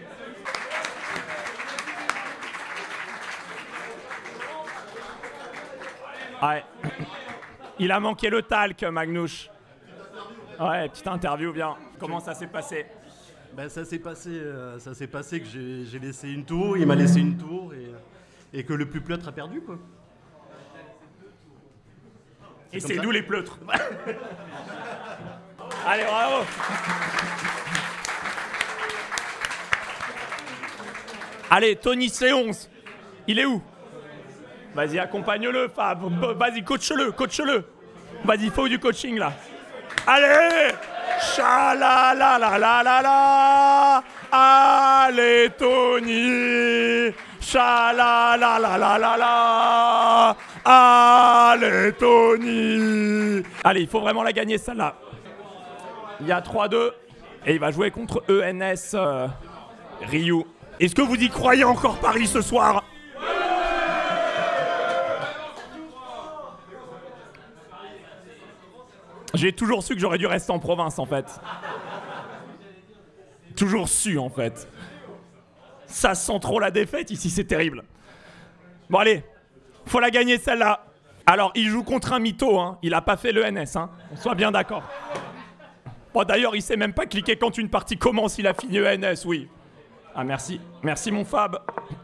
Speaker 2: Ouais. Il a manqué le talc, Magnouche. Ouais, petite interview, bien. Comment ça s'est passé?
Speaker 6: Ben, ça s'est passé que j'ai laissé une tour, il m'a laissé une tour et que le plus pleutre a perdu, quoi.
Speaker 2: Et c'est nous les pleutres. Allez, bravo. Allez, Tony C11. Il est où? Vas-y, accompagne-le, Fab. Vas-y, coach-le, coach-le. Vas-y, il faut du coaching, là. Allez! Cha-la-la-la-la-la-la. Allez, Tony. Cha-la-la-la-la-la-la. Allez, Tony. Allez, il faut vraiment la gagner, celle-là. Il y a 3-2. Et il va jouer contre ENS Ryu. Est-ce que vous y croyez encore, Paris, ce soir? J'ai toujours su que j'aurais dû rester en province, en fait. Toujours su, en fait. Ça sent trop la défaite, ici, c'est terrible. Bon, allez. Faut la gagner, celle-là. Alors, il joue contre un mytho, hein. Il a pas fait l'ENS, hein. On soit bien d'accord. Bon, d'ailleurs, il sait même pas cliquer quand une partie commence. Il a fini ENS, oui. Ah, merci. Merci, mon Fab.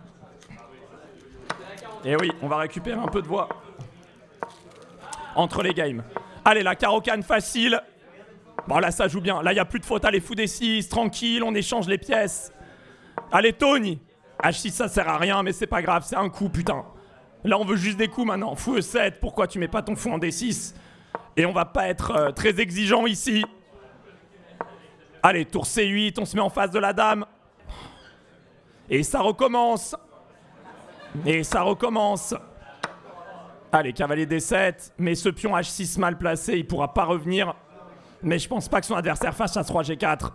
Speaker 2: Et oui, on va récupérer un peu de voix. Entre les games. Allez, la carocane facile. Bon, là, ça joue bien. Là, il n'y a plus de faute. Allez, fou des 6, tranquille, on échange les pièces. Allez, Tony. H6, ça sert à rien, mais c'est pas grave, c'est un coup, putain. Là, on veut juste des coups maintenant. Fou E7, pourquoi tu mets pas ton fou en D6? Et on va pas être très exigeant ici. Allez, tour C8, on se met en face de la dame. Et ça recommence. Et ça recommence. Allez, cavalier D7. Mais ce pion H6 mal placé, il pourra pas revenir. Mais je pense pas que son adversaire fasse As-3 G4.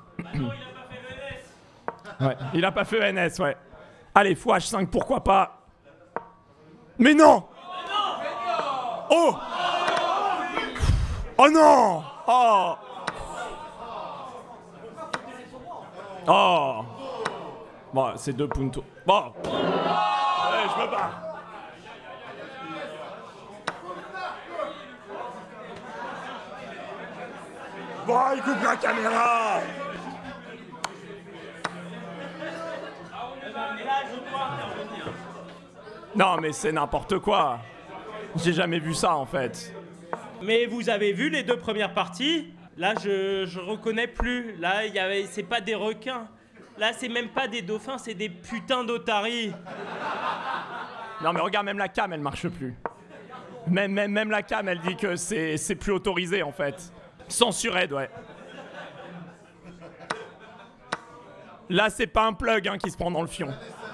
Speaker 2: Ouais, il a pas fait ENS, ouais. Allez, fou H5, pourquoi pas. Mais non! Oh! Oh non! Oh! Oh! Bon, c'est 2 puntos. Bon. Ouais, je veux pas. Bon, il coupe la caméra. Non, mais c'est n'importe quoi. J'ai jamais vu ça, en fait.
Speaker 5: Mais vous avez vu les 2 premières parties? Là, je reconnais plus. Là, c'est pas des requins. Là, c'est même pas des dauphins, c'est des putains d'otaries.
Speaker 2: Non, mais regarde, même la cam, elle marche plus. Même la cam, elle dit que c'est plus autorisé, en fait. Censuré, ouais. Là, c'est pas un plug hein, qui se prend dans le fion.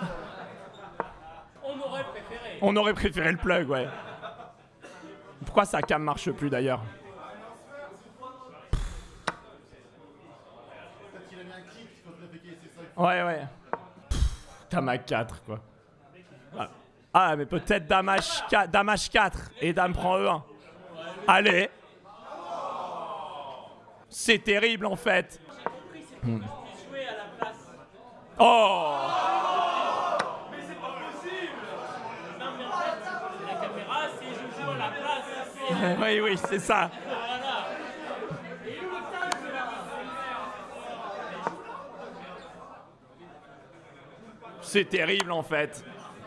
Speaker 5: On aurait préféré.
Speaker 2: On aurait préféré le plug, ouais. Pourquoi sa cam marche plus, d'ailleurs? Ouais. Dame à 4, quoi. Ah, mais peut-être dame H4 et dame prend E1. Allez. C'est terrible, en fait. Oh.
Speaker 5: Mais c'est pas possible. Non, mais en fait, la caméra, c'est je joue à la place.
Speaker 2: Oui, c'est ça.
Speaker 5: Voilà.
Speaker 2: C'est terrible, en fait.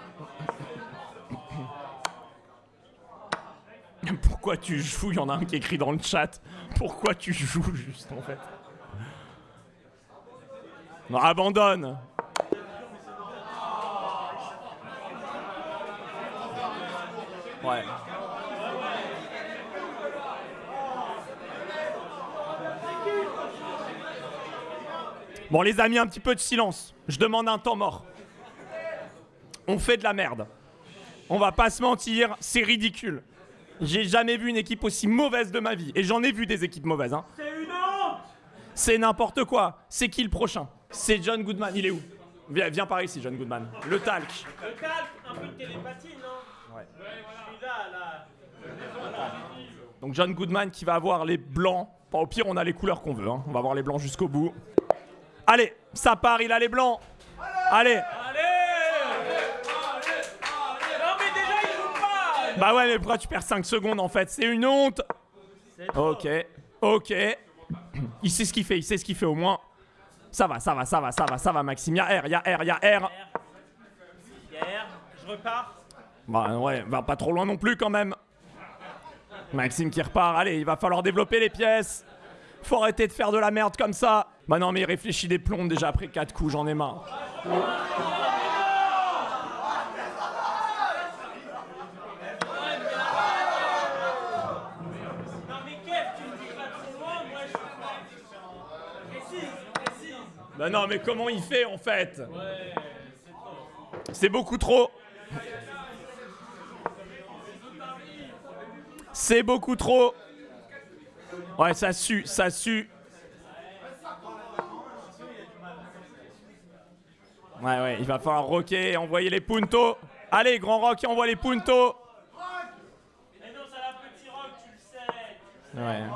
Speaker 2: Pourquoi tu joues? Il y en a un qui écrit dans le chat. Pourquoi tu joues, juste, en fait? Non, abandonne. Ouais. Bon, les amis, un petit peu de silence. Je demande un temps mort. On fait de la merde. On va pas se mentir, c'est ridicule. J'ai jamais vu une équipe aussi mauvaise de ma vie. Et j'en ai vu des équipes mauvaises, hein.
Speaker 5: C'est une honte.
Speaker 2: C'est n'importe quoi. C'est qui le prochain? C'est John Goodman. Il est où? Viens par ici, John Goodman. Le talc.
Speaker 5: Le talc, un peu de télépathie, non?
Speaker 2: Ouais.
Speaker 5: Je suis là. Voilà.
Speaker 2: Donc John Goodman qui va avoir les blancs. Enfin, au pire, on a les couleurs qu'on veut. Hein. On va avoir les blancs jusqu'au bout. Allez, ça part, il a les blancs. Allez.
Speaker 5: Non, mais déjà, il joue pas.
Speaker 2: Bah ouais, mais pourquoi tu perds 5 secondes en fait? C'est une honte. Ok. Il sait ce qu'il fait, au moins. Ça va, Maxime. Y'a R.
Speaker 5: Hier, je repars.
Speaker 2: Bah ouais, va pas trop loin non plus quand même. Maxime qui repart. Allez, il va falloir développer les pièces. Faut arrêter de faire de la merde comme ça. Bah non, mais il réfléchit des plombes déjà après 4 coups, j'en ai marre. Bah non, mais comment il fait en fait? C'est beaucoup trop. C'est beaucoup trop. Ouais, ça sue. Ouais, il va falloir rocker et envoyer les puntos. Allez, grand rock, envoie les puntos.
Speaker 5: Mais non, c'est la petite rock, tu le sais.
Speaker 2: Ouais.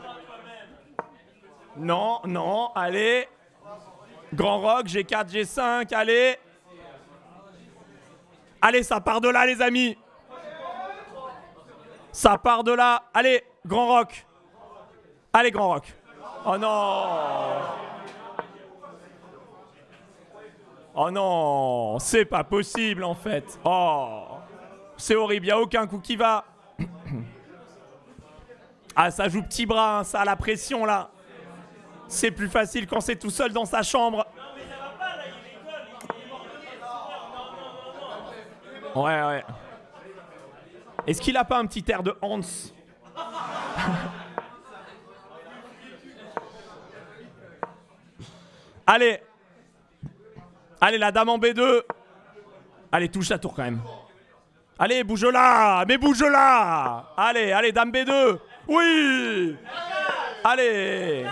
Speaker 2: Non, allez. Grand rock, G4, G5, allez. Allez, ça part de là, les amis. Ça part de là. Allez, grand rock. Allez, grand rock. Oh non. Oh non, c'est pas possible en fait. Oh, c'est horrible, y a aucun coup qui va. Ah, ça joue petit bras, hein, ça a la pression là. C'est plus facile quand c'est tout seul dans sa chambre.
Speaker 5: Non, mais ça va pas, là, il rigole, il est mort de rire. Non.
Speaker 2: Ouais. Est-ce qu'il a pas un petit air de Hans? Allez, la dame en B2. Allez, touche la tour quand même. Allez, bouge là. Allez, dame B2. Oui. Allez,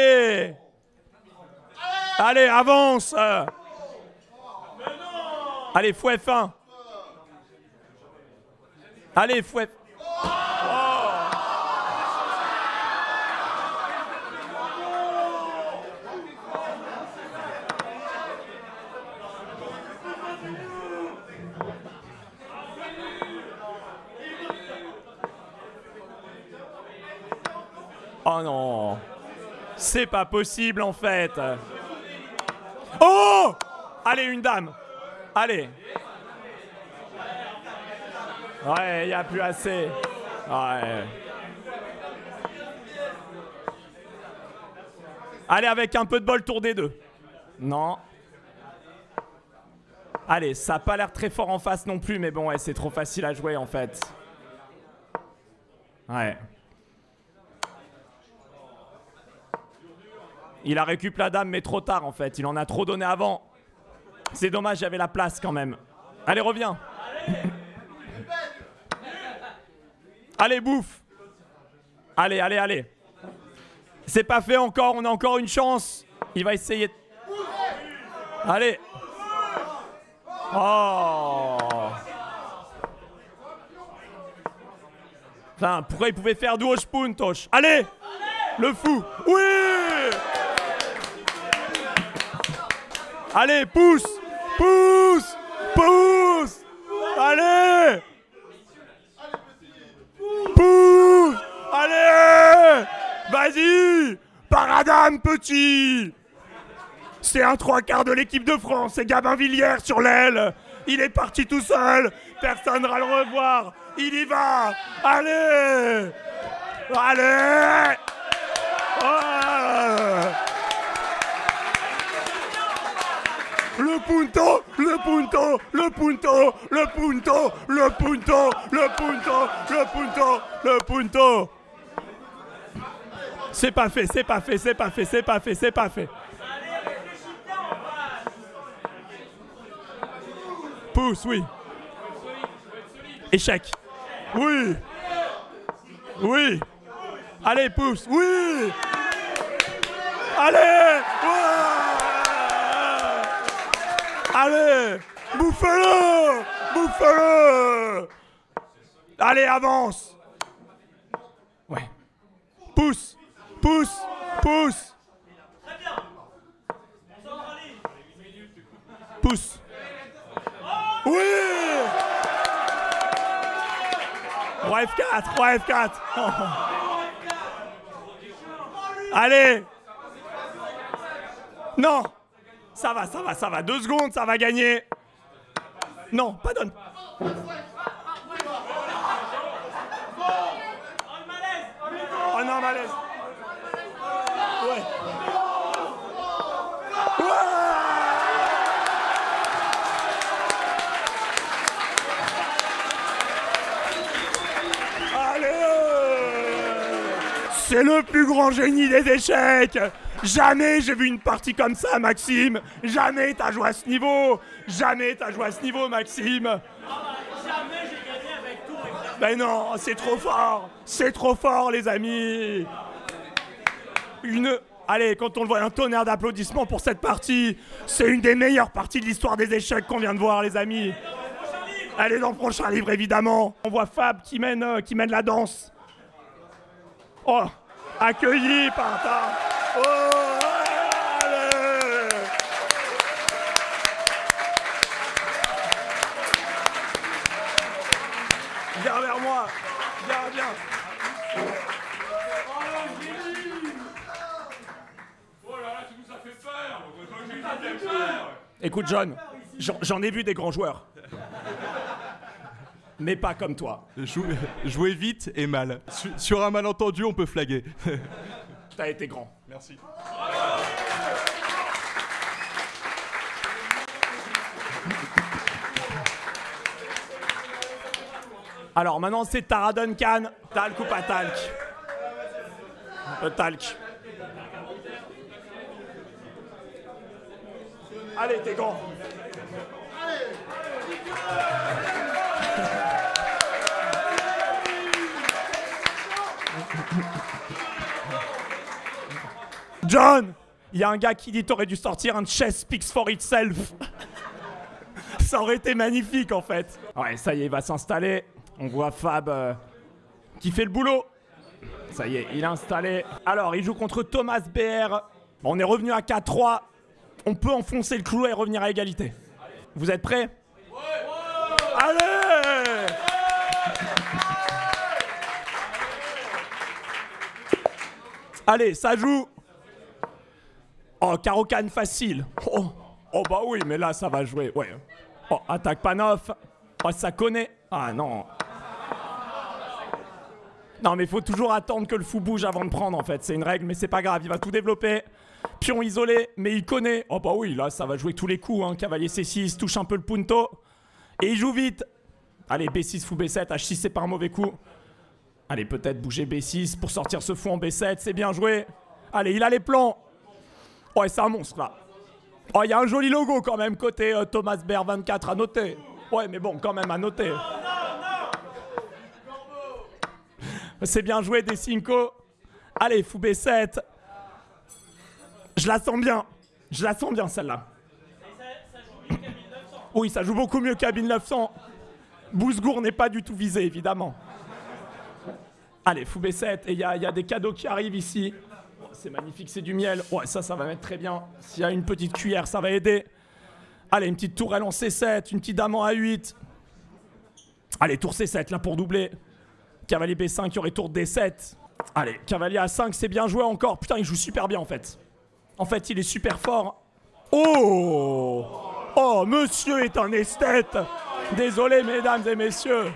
Speaker 2: avance. Allez, fou F1. Allez, fou F... Oh non. C'est pas possible en fait. Oh! Allez, une dame. Allez. Ouais, y a plus assez. Ouais. Allez, avec un peu de bol, tour des deux. Non. Allez, ça a pas l'air très fort en face non plus, mais bon, ouais, c'est trop facile à jouer en fait. Ouais. Il a récupéré la dame, mais trop tard en fait. Il en a trop donné avant. C'est dommage, j'avais la place quand même. Allez, reviens. Allez, bouffe. Allez, allez, allez. C'est pas fait encore, on a encore une chance. Il va essayer. Allez. Oh. Enfin, pourquoi il pouvait faire duos puntos? Allez. Le fou. Oui. Allez, pousse. Pousse. Pousse. Allez. Pousse. Allez. Vas-y. Paradame, petit. C'est un 3/4 de l'équipe de France. C'est Gabin Villiers sur l'aile. Il est parti tout seul. Personne ne va le revoir. Il y va. Allez. Allez. Oh. Le punto, le punto, le punto, le punto, le punto, le punto, le punto, le punto. C'est pas fait, c'est pas fait, c'est pas fait, c'est pas fait, c'est pas fait. Pousse, oui. Échec. Oui. Oui. Allez, pousse. Oui. Allez. Allez. Bouffe-le. Bouffe-le. Allez, avance. Ouais. Pousse. Pousse. Pousse. Pousse. Oui. Roi F4, roi F4. Oh. Allez. Non. Ça va, ça va, ça va. 2 secondes, ça va gagner. Non, pas donne. Oh non, malaise. Ouais. C'est le plus grand génie des échecs. Jamais j'ai vu une partie comme ça, Maxime. Jamais t'as joué à ce niveau. Jamais t'as joué à ce niveau, Maxime.
Speaker 5: Jamais j'ai gagné avec tout.
Speaker 2: Ben non, c'est trop fort. C'est trop fort, les amis. Allez, quand on le voit, un tonnerre d'applaudissements pour cette partie. C'est une des meilleures parties de l'histoire des échecs qu'on vient de voir, les amis. Allez, dans le prochain livre, évidemment. On voit Fab qui mène la danse. Oh, accueilli par ta... Oh, allez. Viens vers moi. Viens.
Speaker 7: Oh là là, tu nous as fait peur.
Speaker 2: Écoute, John, j'en ai vu des grands joueurs. Mais pas comme toi.
Speaker 7: Jouer vite et mal. Sur un malentendu, on peut flaguer.
Speaker 2: T'as été grand.
Speaker 7: Merci.
Speaker 2: Alors maintenant, c'est Tara Duncan. Talc ou pas talc? Un peu talc. Allez, t'es grand. John, il y a un gars qui dit t'aurais dû sortir un Chess Speaks for Itself. Ça aurait été magnifique en fait. Ouais, ça y est, il va s'installer. On voit Fab qui fait le boulot. Ça y est, il est installé. Alors, il joue contre Thomas BR. On est revenu à 4-3. On peut enfoncer le clou et revenir à égalité. Vous êtes prêts? Allez! Allez, ça joue. Oh, carreau-canne facile. Oh, bah oui, mais là, ça va jouer. Ouais. Oh, attaque Panoff. Oh, ça connaît. Ah, non. Non, mais il faut toujours attendre que le fou bouge avant de prendre, en fait. C'est une règle, mais c'est pas grave. Il va tout développer. Pion isolé, mais il connaît. Oh, bah oui, là, ça va jouer tous les coups. Hein. Cavalier C6, touche un peu le punto. Et il joue vite. Allez, B6, fou B7. H6, c'est pas un mauvais coup. Allez, peut-être bouger B6 pour sortir ce fou en B7. C'est bien joué. Allez, il a les plans. Oh, et c'est un monstre, là. Oh, il y a un joli logo, quand même, côté Thomas Baer 24 à noter. Ouais, mais bon, quand même, à noter. C'est bien joué, des 5. Allez, fou B7. Je la sens bien. Je la sens bien, celle-là. Oui, ça joue beaucoup mieux qu'à 1900. Bousgour n'est pas du tout visé, évidemment. Allez, fou B7. Et il y a des cadeaux qui arrivent ici. Oh, c'est magnifique, c'est du miel. Ouais, ça va mettre très bien. S'il y a une petite cuillère, ça va aider. Allez, une petite tourelle en C7. Une petite dame en A8. Allez, tour C7, là, pour doubler. Cavalier B5, il y aurait tour D7. Allez, cavalier A5, c'est bien joué encore. Putain, il joue super bien, en fait. En fait, il est super fort. Oh! Oh, monsieur est un esthète. Désolé, mesdames et messieurs.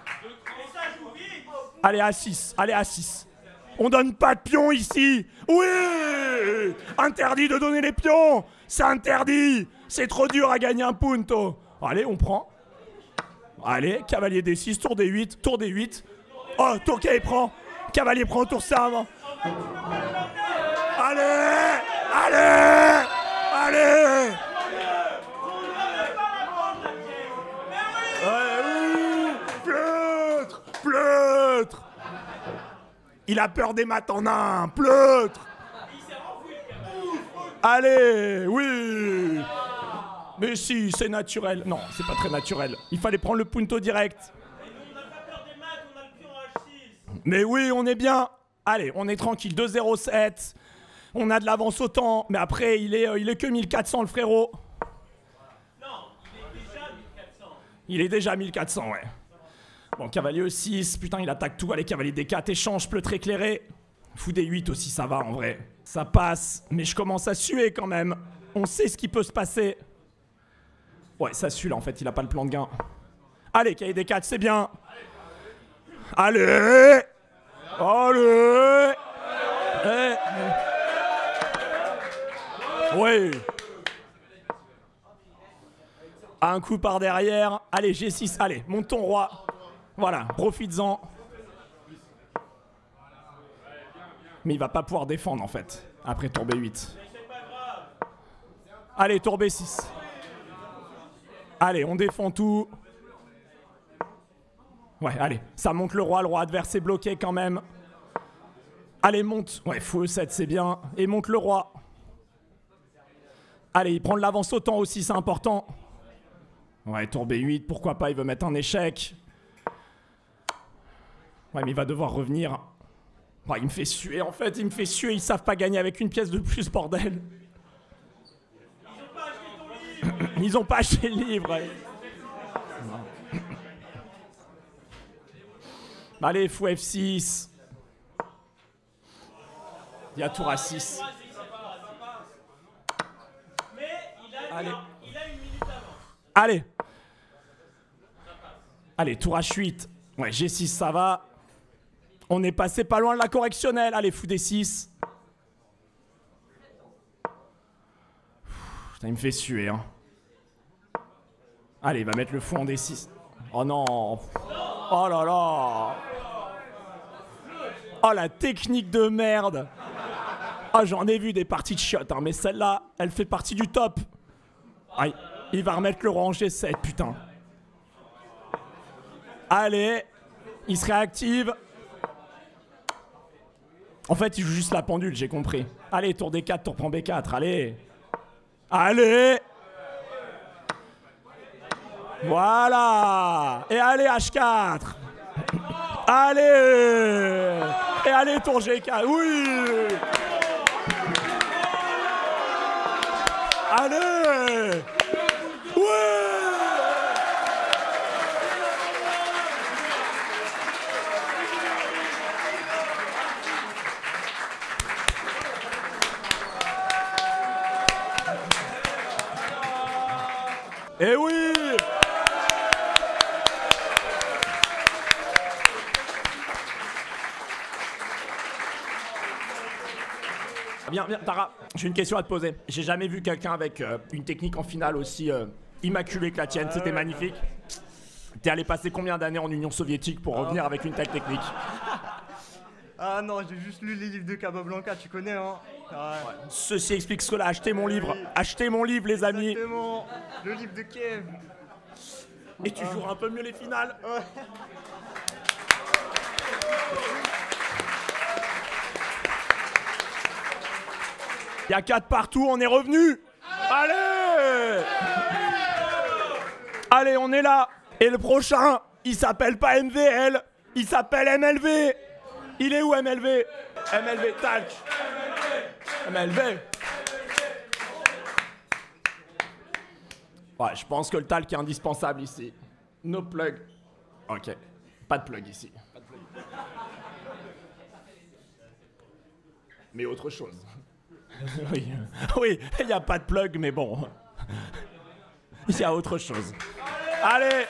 Speaker 2: Allez, A6. Allez, A6. On donne pas de pions ici. Oui! Interdit de donner les pions. C'est interdit. C'est trop dur à gagner un punto. Allez, on prend. Allez, cavalier D6, tour D8, tour D8. Oh, tour K, il prend. Cavalier prend, tour C1. Allez! Allez! Allez! Pleutre! Pleutre! Il a peur des maths en un. Pleutre! Allez! Oui! Mais si, c'est naturel. Non, c'est pas très naturel. Il fallait prendre le punto direct. Mais oui, on est bien. Allez, on est tranquille. 2-0-7. On a de l'avance au temps. Mais après, il est que 1400, le frérot.
Speaker 5: Non, il est déjà 1400.
Speaker 2: Il est déjà 1400, ouais. Bon, cavalier E6. Putain, il attaque tout. Allez, cavalier D4. Échange, pleutre éclairé. Fou D8 aussi, ça va en vrai. Ça passe. Mais je commence à suer quand même. On sait ce qui peut se passer. Ouais, ça sue là, en fait. Il a pas le plan de gain. Allez, cavalier D4, c'est bien. Allez! Allez! Oui. Un coup par derrière. Allez, G6. Allez, monte ton roi. Voilà, profites-en. Mais il va pas pouvoir défendre en fait. Après tour B8. Allez, tour B6. Allez, on défend tout. Ouais, allez. Ça monte le roi adverse est bloqué quand même. Allez, monte. Ouais, fou E7, c'est bien. Et monte le roi. Allez, il prend de l'avance au temps aussi, c'est important. Ouais, tour B8, pourquoi pas, il veut mettre un échec. Ouais, mais il va devoir revenir. Ouais, il me fait suer, en fait, il me fait suer. Ils savent pas gagner avec une pièce de plus, bordel. Ils ont pas acheté le livre. Ouais. Allez, fou F6. Il y a tour A6. Allez.
Speaker 5: Il a une minute d'avance.
Speaker 2: Allez. Allez, tour H8. Ouais, G6, ça va. On est passé pas loin de la correctionnelle. Allez, fou D6. Putain, il me fait suer, hein. Allez, il va mettre le fou en D6. Oh non. Oh là là. Oh, la technique de merde. Ah, j'en ai vu des parties de chiottes, hein, mais celle-là, elle fait partie du top. Aïe, il va remettre le roi en G7, putain. Allez, il se réactive. En fait, il joue juste la pendule, j'ai compris. Allez, tour D4, tour prend B4, allez. Allez. Voilà. Et allez, H4. Allez. Et allez, tour G4, oui. Allez. Ouais. Eh oui! Viens, Tara, j'ai une question à te poser. J'ai jamais vu quelqu'un avec une technique en finale aussi immaculée que la tienne. C'était magnifique. T'es allé passer combien d'années en Union soviétique pour revenir avec une telle technique?
Speaker 8: Ah non, j'ai juste lu les livres de Capablanca, tu connais, hein? Ouais.
Speaker 2: Ceci explique cela. Achetez mon livre. Achetez mon livre, les amis.
Speaker 8: Exactement, le livre de Kiev.
Speaker 2: Et tu joueras un peu mieux les finales.
Speaker 8: Ouais.
Speaker 2: Il y a 4 partout, on est revenu. Allez! Allez, on est là. Et le prochain, il s'appelle pas MVL, il s'appelle MLV. Il est où MLV? MLV, Talc. MLV. Ouais, je pense que le talc est indispensable ici. No plug. Ok. Pas de plug ici. Mais autre chose. Oui, oui, il n'y a pas de plug, mais bon. Il y a autre chose. Allez!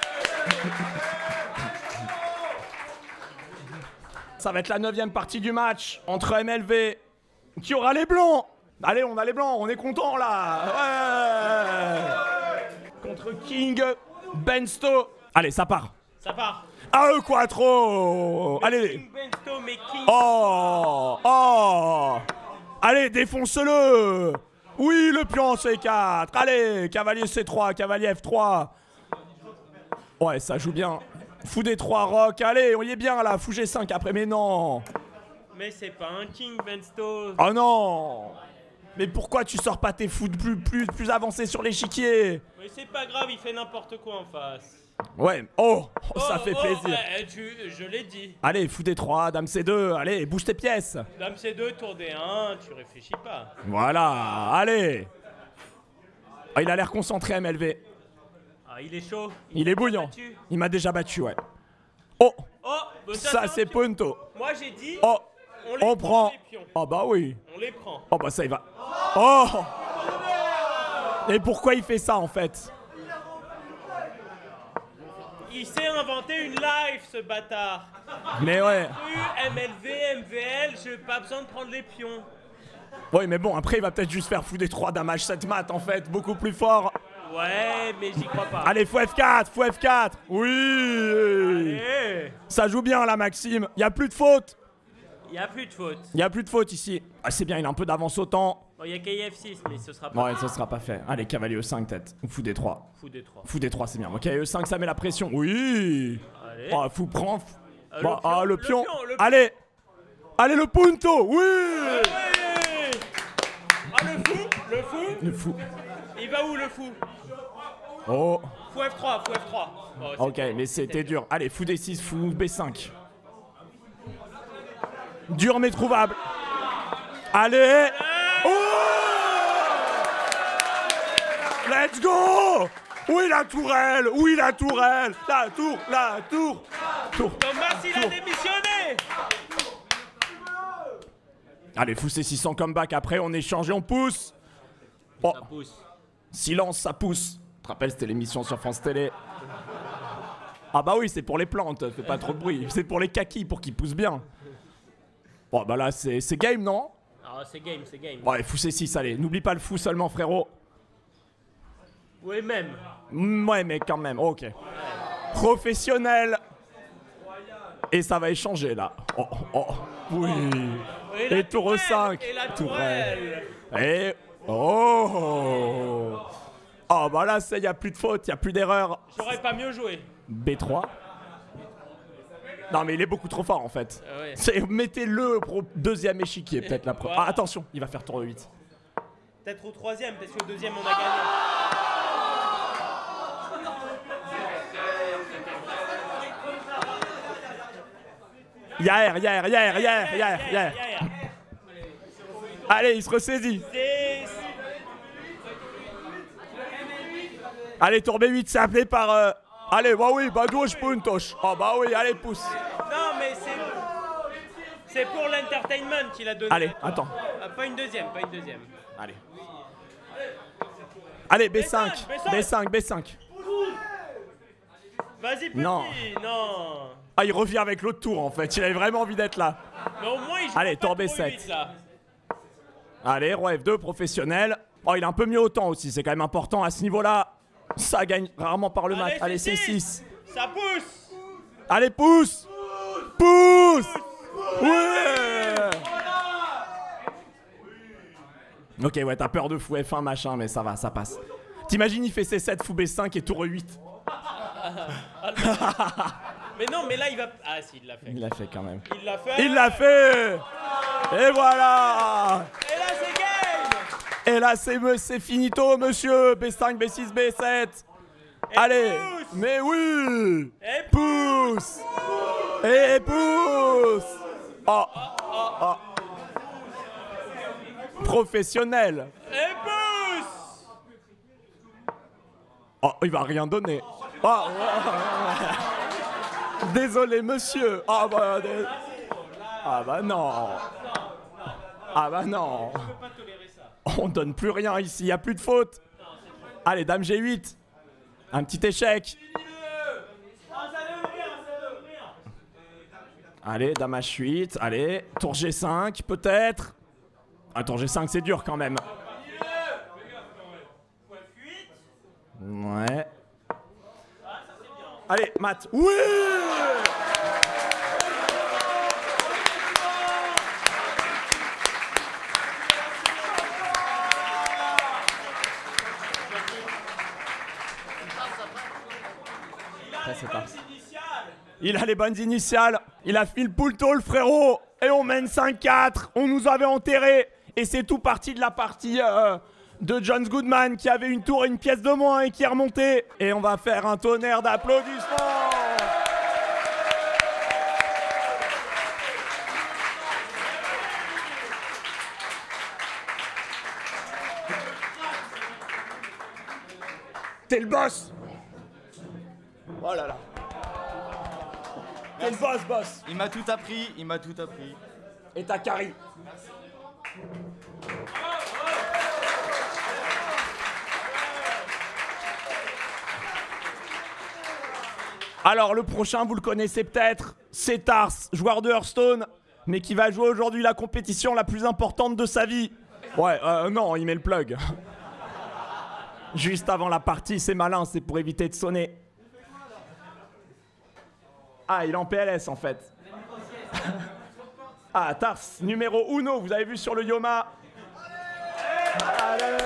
Speaker 2: Ça va être la 9e partie du match entre MLV qui aura les blancs. Allez, on a les blancs, on est content là. Ouais. Contre King Bensto. Allez, ça part.
Speaker 5: Ça part.
Speaker 2: À eux quattro. Allez.
Speaker 5: King Bensto, mais King.
Speaker 2: Oh, oh. Allez, défonce-le. Oui, le pion C4. Allez, cavalier C3, cavalier F3. Ouais, ça joue bien. Fou D3, rock. Allez, on y est bien là. Fou G5 après, mais non.
Speaker 5: Mais c'est pas un King Bensto.
Speaker 2: Oh non. Mais pourquoi tu sors pas tes fous plus avancés sur l'échiquier?
Speaker 5: Mais c'est pas grave, il fait n'importe quoi en face.
Speaker 2: Ouais, oh, ça fait plaisir.
Speaker 5: Je l'ai dit.
Speaker 2: Allez, fou D3, dame C2, allez, bouge tes pièces.
Speaker 5: Dame C2, tour D1, tu réfléchis pas.
Speaker 2: Voilà, allez. Oh, il a l'air concentré, MLV.
Speaker 5: Ah, il est chaud.
Speaker 2: Il est bouillant. Il m'a déjà battu, ouais. Oh,
Speaker 5: Oh, bah
Speaker 2: ça c'est Punto.
Speaker 5: Moi j'ai dit,
Speaker 2: Oh, on
Speaker 5: prend
Speaker 2: prend.
Speaker 5: les pions.
Speaker 2: Oh bah oui.
Speaker 5: On les prend.
Speaker 2: Oh bah ça il va. Oh. Et pourquoi il fait ça en fait?
Speaker 5: Il s'est inventé une live, ce bâtard.
Speaker 2: Mais ouais.
Speaker 5: MLV, MVL, j'ai pas besoin de prendre les pions.
Speaker 2: Oui mais bon après il va peut-être juste faire fou des 3 d'un match 7 mat en fait, beaucoup plus fort.
Speaker 5: Ouais, mais j'y crois pas.
Speaker 2: Allez, fou F4, fou F4. Oui.
Speaker 5: Allez.
Speaker 2: Ça joue bien là Maxime, y a plus de faute.
Speaker 5: Y a plus de faute.
Speaker 2: Y a plus de faute ici. Ah c'est bien, il a un peu d'avance au temps.
Speaker 5: Bon, y a KF6, mais ce sera pas.
Speaker 2: Ouais, ça sera pas fait. Allez, cavalier E5 tête. Ou fou D3.
Speaker 5: Fou D3.
Speaker 2: Fou D3 c'est bien. Ok, E5 ça met la pression. Oui.
Speaker 5: Allez.
Speaker 2: Oh, fou prend.
Speaker 5: Le pion,
Speaker 2: le pion.
Speaker 5: le pion.
Speaker 2: Allez. Allez le punto. Oui.
Speaker 5: Ouais. Ah, le fou.
Speaker 2: Le fou.
Speaker 5: Il va où le fou?
Speaker 2: Oh.
Speaker 5: Fou F3, fou F3. Oh,
Speaker 2: Ok, mais c'était dur. Allez, fou D6, fou B5. Dur mais trouvable. Allez. Oh. Let's go. Oui la tourelle. Oui la tourelle. La tour.
Speaker 5: Thomas, il a démissionné.
Speaker 2: Allez, fou C6 en comeback. Après, on échange et on pousse. Oh.
Speaker 5: Ça pousse.
Speaker 2: Silence, ça pousse. Tu te rappelles, c'était l'émission sur France Télé. Ah bah oui, c'est pour les plantes, fais pas trop de bruit. C'est pour les kakis, pour qu'ils poussent bien. Bon bah là, c'est game, non?
Speaker 5: Ah, c'est game, c'est game.
Speaker 2: Ouais, fou C6, allez. N'oublie pas le fou seulement, frérot.
Speaker 5: Oui, même.
Speaker 2: Ouais, mais quand même, ok. Professionnel. Et ça va échanger, là. Oh, oh, oui. Et tour 5.
Speaker 5: Et la tourelle.
Speaker 2: Et... Oh. Oh bah là, il n'y a plus de faute, il n'y a plus d'erreur.
Speaker 5: J'aurais pas mieux joué.
Speaker 2: B3. Non mais il est beaucoup trop fort en fait.
Speaker 5: Ouais.
Speaker 2: Mettez-le au deuxième échiquier peut-être la première.
Speaker 5: Voilà.
Speaker 2: Ah attention, il va faire tour de 8.
Speaker 5: Peut-être au troisième, parce qu'au deuxième, on a gagné.
Speaker 2: Hier. Allez, il se ressaisit. Allez, tour B8, c'est appelé par... Allez, bah oui, bah douche puntos. Oh bah oui, allez, pousse.
Speaker 5: Non, mais c'est pour l'entertainment qu'il a donné.
Speaker 2: Allez, attends.
Speaker 5: Pas une deuxième, pas une deuxième.
Speaker 2: Allez. Allez, B5. B5, B5.
Speaker 5: Vas-y, petit.
Speaker 2: Non.
Speaker 5: Non.
Speaker 2: Ah, il revient avec l'autre tour en fait. Il avait vraiment envie d'être là.
Speaker 5: Mais au moins, il joue
Speaker 2: Allez,
Speaker 5: pas
Speaker 2: tour
Speaker 5: trop
Speaker 2: B7.
Speaker 5: vite, là.
Speaker 2: Allez, roi F2, professionnel. Oh, il est un peu mieux au temps aussi. C'est quand même important à ce niveau-là. Ça gagne rarement par le mat. Allez, C6.
Speaker 5: Ça pousse.
Speaker 2: Allez, pousse. Pousse. Ouais. Ok, ouais, t'as peur de fou F1 machin, mais ça va, ça passe. T'imagines, il fait C7, fou B5 et tour 8.
Speaker 5: Mais non, mais là, il va... Ah si, il l'a fait.
Speaker 2: Il l'a fait quand même.
Speaker 5: Il l'a fait.
Speaker 2: Il l'a fait. Et voilà.
Speaker 5: Et là, c'est game.
Speaker 2: Et là, c'est finito, monsieur. B5, B6, B7.
Speaker 5: Et
Speaker 2: Allez.
Speaker 5: pousse.
Speaker 2: Mais oui.
Speaker 5: Et
Speaker 2: Pousse. Et pousse. Oh. Oh. Professionnel.
Speaker 5: Et pousse.
Speaker 2: Oh, il va rien donner. Oh. Désolé, monsieur. Ah bah, ah bah non. Ah bah non. On donne plus rien ici, y a plus de faute. Allez, dame G8. Un petit échec. Allez, dame H8. Allez, tour G5 peut-être. Ah, tour G5 c'est dur quand même. Ouais. Allez, mat. Oui. Il a les bonnes initiales. Il a fait le poulto, le frérot. Et on mène 5-4. On nous avait enterrés. Et c'est tout parti de la partie de John Goodman qui avait une tour et une pièce de moins et qui est remonté. Et on va faire un tonnerre d'applaudissements. T'es le boss. Oh là là. T'es le boss.
Speaker 9: Il m'a tout appris, il m'a tout appris.
Speaker 2: Et t'as carry. Alors le prochain, vous le connaissez peut-être, c'est Tars, joueur de Hearthstone, mais qui va jouer aujourd'hui la compétition la plus importante de sa vie. Ouais, non, il met le plug. Juste avant la partie, c'est malin, c'est pour éviter de sonner. Ah, il est en PLS en fait. Ah, Tars, numéro 1, vous avez vu sur le Yoma. Allez.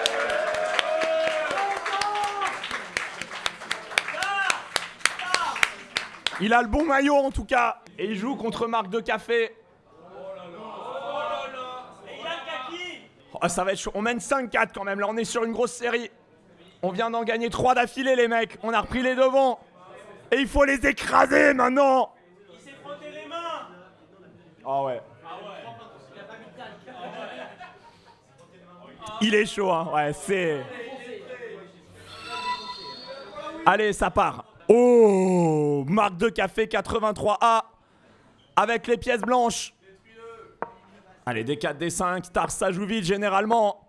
Speaker 2: Il a le bon maillot en tout cas. Et il joue contre Marc de Café. Oh, ça va être chaud. On mène 5-4 quand même. Là, on est sur une grosse série. On vient d'en gagner 3 d'affilée, les mecs. On a repris les devants. Et il faut les écraser maintenant.
Speaker 5: Il s'est frotté les mains.
Speaker 2: Oh ouais. Il est chaud, hein. Ouais, c'est... Allez, ça part. Oh, marque de café 83A avec les pièces blanches. Allez, D4, D5, Tars, ça joue vite généralement.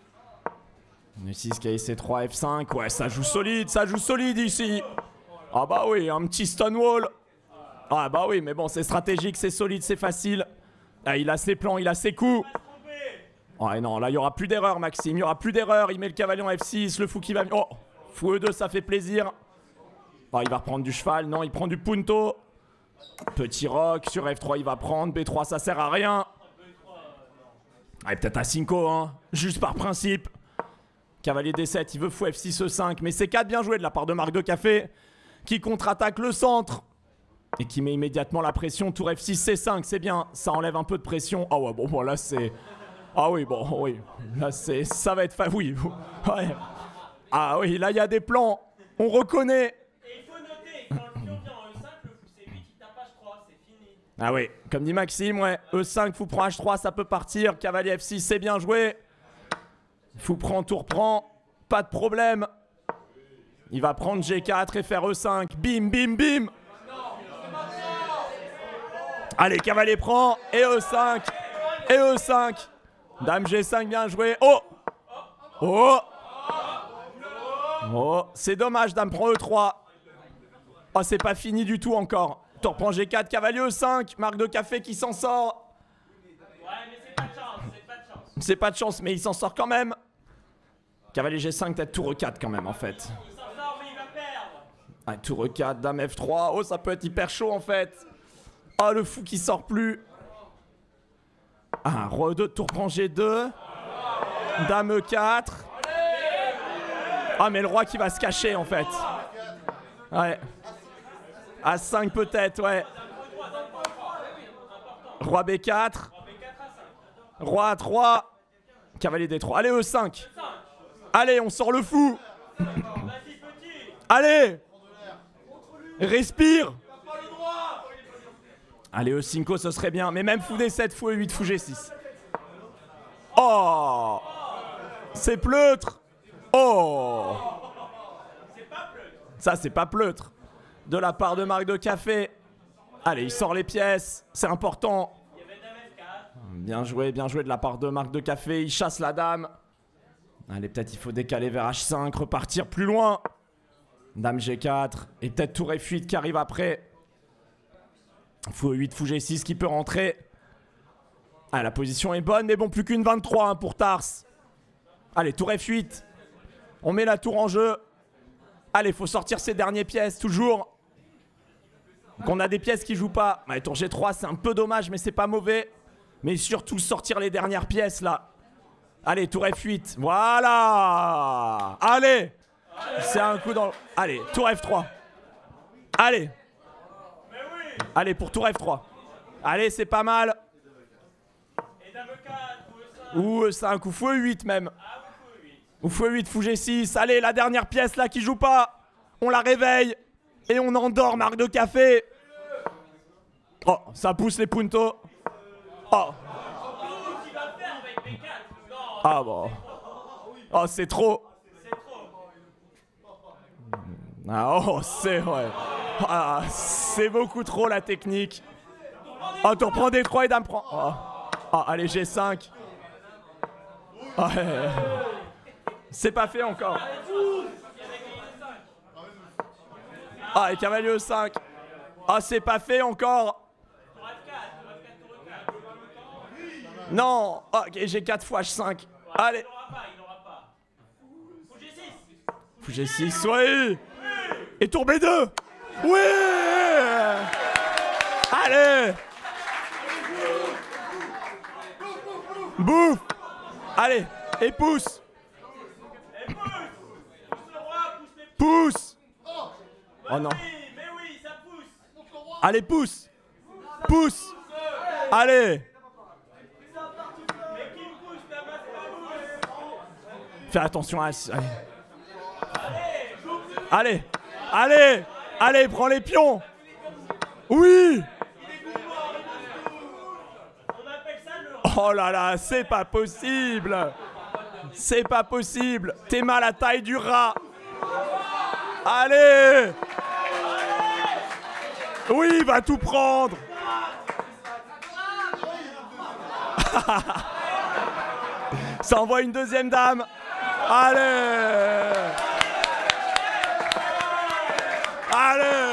Speaker 2: E6, KIC3, F5, ouais, ça joue solide ici. Ah bah oui, un petit Stonewall. Ah bah oui, mais bon, c'est stratégique, c'est solide, c'est facile. Ah, il a ses plans, il a ses coups. Oh et non, là, il n'y aura plus d'erreur, Maxime, il n'y aura plus d'erreur. Il met le cavalier en F6, le fou qui va... Oh, fou E2, ça fait plaisir. Oh, il va reprendre du cheval, non, il prend du punto. Petit roc, sur F3, il va prendre. B3, ça sert à rien. Ah, peut-être à 5, hein, juste par principe. Cavalier D7, il veut fou F6, E5. Mais c'est 4 bien joué de la part de Marc de Café, qui contre-attaque le centre. Et qui met immédiatement la pression. Tour F6, C5, c'est bien. Ça enlève un peu de pression. Ah ouais, bon, là, c'est... Ah oui, bon, oui. Là, c'est... Ça va être... Oui, ouais. Ah oui, là, il y a des plans. On reconnaît.
Speaker 5: Et il faut noter, quand le pion vient en E5, le fou C8, il tape H3, c'est fini.
Speaker 2: Ah oui, comme dit Maxime, ouais. E5, fou prend H3, ça peut partir. Cavalier F6, c'est bien joué. Fou prend, tour prend. Pas de problème. Il va prendre G4 et faire E5. Bim, bim, bim. Allez, cavalier prend. Et E5. Et E5. Dame G5, bien joué. Oh. Oh. Oh, c'est dommage, dame prend E3. Oh, c'est pas fini du tout encore. Tour prend G4, cavalier E5, marque de café qui s'en sort.
Speaker 5: Ouais, mais c'est pas de chance, c'est pas de chance.
Speaker 2: C'est pas de chance, mais il s'en sort quand même. Cavalier G5, peut-être tour E4 quand même en fait.
Speaker 5: Il s'en sort, mais il va perdre.
Speaker 2: Ah, tour E4, dame F3. Oh, ça peut être hyper chaud en fait. Oh, le fou qui sort plus. Ah, roi E2, tour prend G2. Dame E4. Ah, mais le roi qui va se cacher en fait. Ouais. A5 peut-être, ouais. Roi B4. Roi A3. Cavalier D3. Allez, E5. Allez, on sort le fou. Allez. Respire. Allez, E5, ce serait bien. Mais même fou D7, fou E8, fou G6. Oh. C'est pleutre. Oh. Ça, c'est pas pleutre. De la part de marque de café. Allez, il sort les pièces. C'est important. Bien joué de la part de marque de café. Il chasse la dame. Allez, peut-être il faut décaler vers H5, repartir plus loin. Dame G4. Et peut-être tour F8 qui arrive après. Fou E8, fou G6 qui peut rentrer. Ah, la position est bonne, mais bon, plus qu'une 23 hein, pour Tars. Allez, tour F8. On met la tour en jeu. Allez, faut sortir ces dernières pièces, toujours. Donc on a des pièces qui jouent pas. Allez, tour G3, c'est un peu dommage, mais c'est pas mauvais. Mais surtout sortir les dernières pièces, là. Allez, tour F8. Voilà. Allez. C'est un coup dans le... Allez, tour F3. Allez. Allez, pour tour F3. Allez, c'est pas mal. Ou E5, ou fou E8 même. Ou fou E8, fou G6. Allez, la dernière pièce là qui joue pas. On la réveille. Et on endort marque de café. Oh, ça pousse les puntos. Oh. Ah bon. Oh, c'est trop. Ah, oh, c'est... Ouais. Ah, c'est beaucoup trop la technique. Oh, tu reprends D3 et dame prend... Oh. Oh, allez, G5. Oh, c'est pas fait encore. Ah, et cavalier E5. Ah, c'est pas fait encore. Non. Ok, j'ai 4 fois H5. Allez. Fou G6, oui. Et tour B2. Oui. Allez. Bouffe. Allez. Et pousse. Pousse. Oh non. Allez, pousse. Pousse. Allez. Fais attention à... Allez. Allez. Allez, prends les pions. Oui. Oh là là, c'est pas possible. C'est pas possible. T'es mal à la taille du rat. Allez. Oui, il va tout prendre. Ça envoie une deuxième dame. Allez. Allez.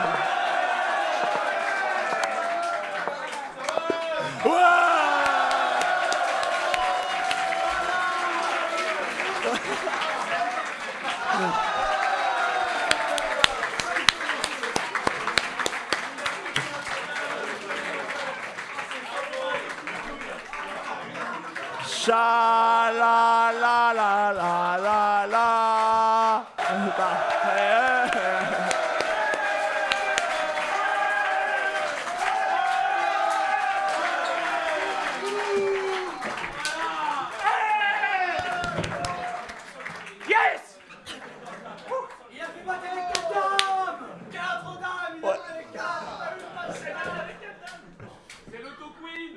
Speaker 2: Ouais. Cha la la la la la la.
Speaker 1: Yes. Il a fait battre avec 4 dames. 4 dames. Il a fait avec 4.
Speaker 7: C'est l'auto-queen.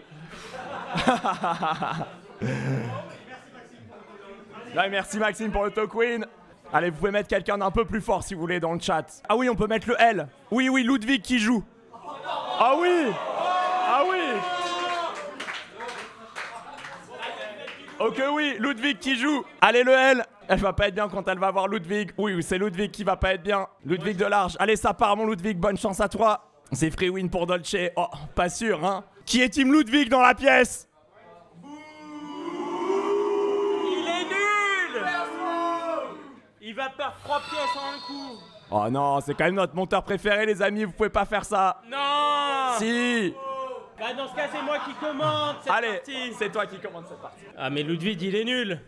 Speaker 2: Ouais, merci Maxime pour le talk win. Allez, vous pouvez mettre quelqu'un d'un peu plus fort si vous voulez dans le chat. Ah oui, on peut mettre le L. Oui, oui, Ludwig qui joue. Ah oui. Ah oui. Ok, oui, Ludwig qui joue. Allez, le L. Elle va pas être bien quand elle va voir Ludwig. Oui, c'est Ludwig qui va pas être bien. Ludwig de large. Allez, ça part, mon Ludwig. Bonne chance à toi. C'est free win pour Dolce. Oh, pas sûr, hein. Qui est Team Ludwig dans la pièce?
Speaker 5: Il est nul. Il va perdre 3 pièces en un coup.
Speaker 2: Oh non, c'est quand même notre monteur préféré, les amis. Vous pouvez pas faire ça.
Speaker 5: Non.
Speaker 2: Si.
Speaker 5: Bah dans ce cas, c'est moi qui commande cette
Speaker 2: Allez,
Speaker 5: partie.
Speaker 2: c'est toi qui commande cette partie.
Speaker 5: Ah mais Ludwig, il est nul.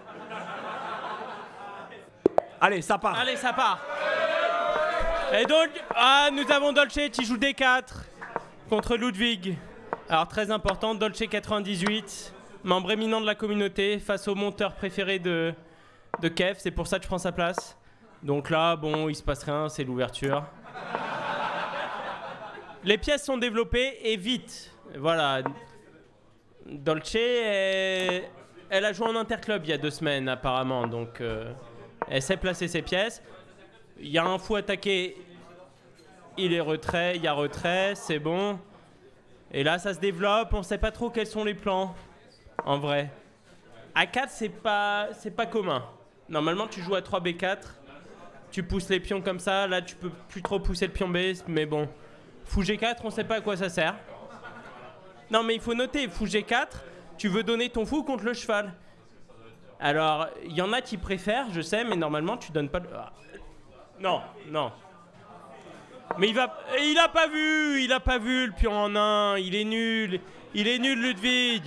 Speaker 2: Allez, ça part.
Speaker 5: Allez, ça part. Et donc, nous avons Dolce qui joue D4 contre Ludwig. Alors, très important, Dolce 98, membre éminent de la communauté, face au monteur préféré de Kev. C'est pour ça que je prends sa place. Donc là, bon, il se passe rien, c'est l'ouverture. Les pièces sont développées et vite. Voilà. Dolce, elle a joué en interclub il y a 2 semaines, apparemment. Donc, elle sait placer ses pièces. Il y a un fou attaqué, il est retrait, il y a retrait, c'est bon. Et là, ça se développe, on sait pas trop quels sont les plans, en vrai. A4, c'est pas commun. Normalement, tu joues à 3B4, tu pousses les pions comme ça, là, tu peux plus trop pousser le pion B, mais bon. Fou G4, on sait pas à quoi ça sert. Non, mais il faut noter, fou G4, tu veux donner ton fou contre le cheval. Alors, il y en a qui préfèrent, je sais, mais normalement, tu donnes pas le... Non, non. Mais il a pas vu le pion en 1, il est nul, Ludwig.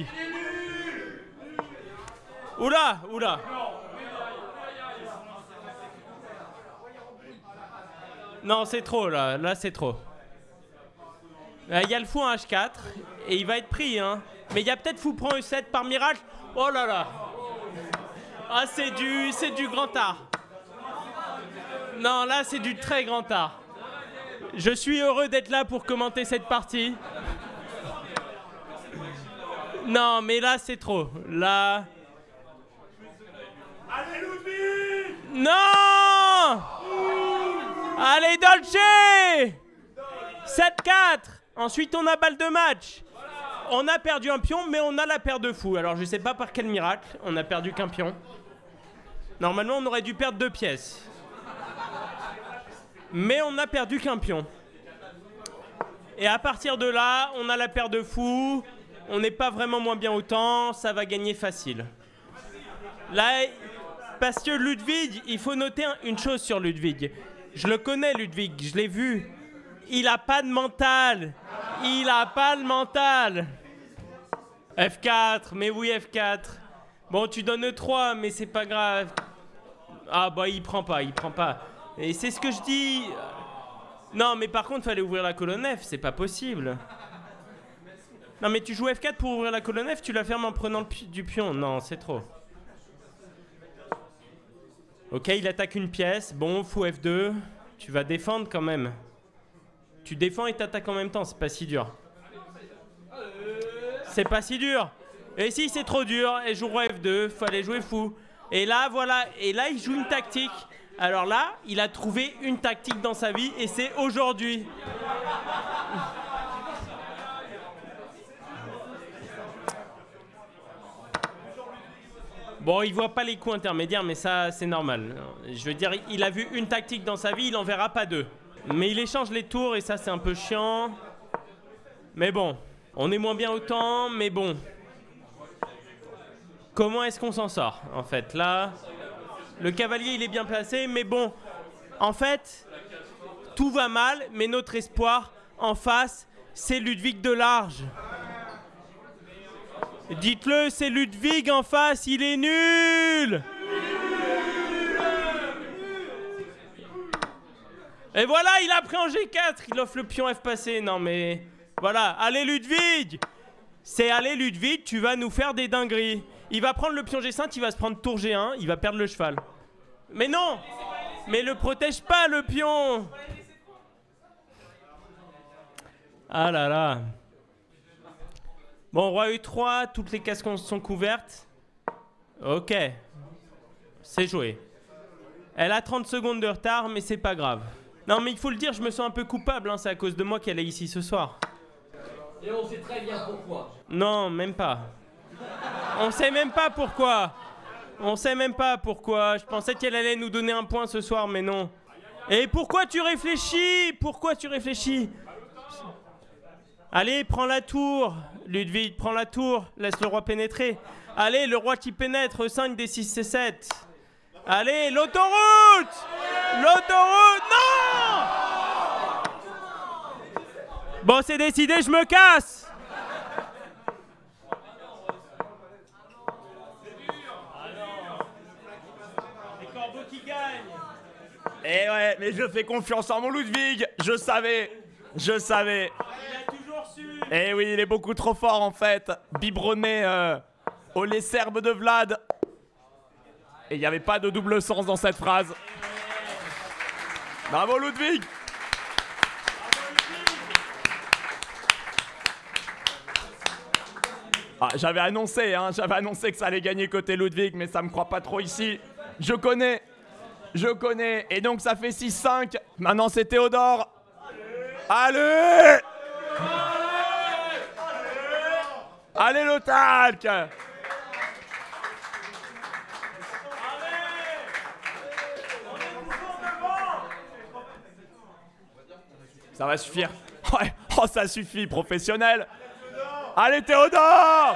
Speaker 5: Oula, oula. Non, c'est trop là c'est trop. Il y a le fou en H4 et il va être pris, hein. Mais il y a peut-être fou prend E7 par miracle. Oh là là. Ah, c'est du grand art. Non, là, c'est du très grand art. Je suis heureux d'être là pour commenter cette partie. Non, mais là, c'est trop. Là...
Speaker 7: Allez, Ludwig!
Speaker 5: Non! Allez, Dolce! 7-4. Ensuite, on a balle de match. On a perdu un pion, mais on a la paire de fous. Alors, je sais pas par quel miracle, on a perdu qu'un pion. Normalement, on aurait dû perdre 2 pièces. Mais on n'a perdu qu'un pion. Et à partir de là, on a la paire de fous. On n'est pas vraiment moins bien autant. Ça va gagner facile. Là, parce que Ludwig, il faut noter une chose sur Ludwig. Je le connais, Ludwig, je l'ai vu. Il a pas de mental. Il a pas le mental. F4, mais oui, F4. Bon, tu donnes E3, mais c'est pas grave. Ah bah, il prend pas. Et c'est ce que je dis. Non, mais par contre, fallait ouvrir la colonne F, c'est pas possible. Non, mais tu joues F4 pour ouvrir la colonne F, tu la fermes en prenant du pion. Non, c'est trop. Ok, il attaque une pièce. Bon, fou F2. Tu vas défendre quand même. Tu défends et t'attaques en même temps, c'est pas si dur. C'est pas si dur. Et si, c'est trop dur. Et joue roi F2, fallait jouer fou. Et là, voilà. Et là, il joue une tactique. Alors là, il a trouvé une tactique dans sa vie et c'est aujourd'hui. Bon, il voit pas les coups intermédiaires, mais ça, c'est normal. Je veux dire, il a vu une tactique dans sa vie, il en verra pas 2. Mais il échange les tours et ça, c'est un peu chiant. Mais bon, on est moins bien autant, mais bon. Comment est-ce qu'on s'en sort, en fait? Là, le cavalier, il est bien placé, mais bon, en fait, tout va mal, mais notre espoir, en face, c'est Ludwig de large. Dites-le, c'est Ludwig en face, il est nul! Et voilà, il a pris en G4, il offre le pion F passé. Non mais, voilà, allez Ludwig! C'est allez Ludwig, tu vas nous faire des dingueries. Il va prendre le pion G5, il va se prendre tour G1, il va perdre le cheval. Mais non! Mais le protège pas le pion! Ah là là. Bon, roi E3, toutes les cases sont couvertes. Ok. C'est joué. Elle a 30 secondes de retard, mais c'est pas grave. Non, mais il faut le dire, je me sens un peu coupable, hein, c'est à cause de moi qu'elle est ici ce soir.
Speaker 10: Et on sait très bien pourquoi.
Speaker 5: Non, même pas. On sait même pas pourquoi. On sait même pas pourquoi. Je pensais qu'elle allait nous donner un point ce soir, mais non. Et pourquoi tu réfléchis? Pourquoi tu réfléchis? Allez, prends la tour. Ludwig, prends la tour. Laisse le roi pénétrer. Allez, le roi qui pénètre. 5 des 6 c'est 7. Allez, l'autoroute! L'autoroute! Non! Bon, c'est décidé, je me casse! Les corbeaux qui gagnent!
Speaker 2: Eh ouais, mais je fais confiance en mon Ludwig. Je savais. Je savais.
Speaker 5: Il a toujours su!
Speaker 2: Eh oui, il est beaucoup trop fort en fait. Biberonné au lait serbe de Vlad. Et il n'y avait pas de double sens dans cette phrase. Bravo Ludwig. Ah, j'avais annoncé que ça allait gagner côté Ludwig, mais ça me croit pas trop ici. Je connais. Et donc ça fait 6-5. Maintenant c'est Théodore. Allez. Allez le talc. Ça va suffire. Ouais, oh ça suffit, professionnel. Allez Théodore.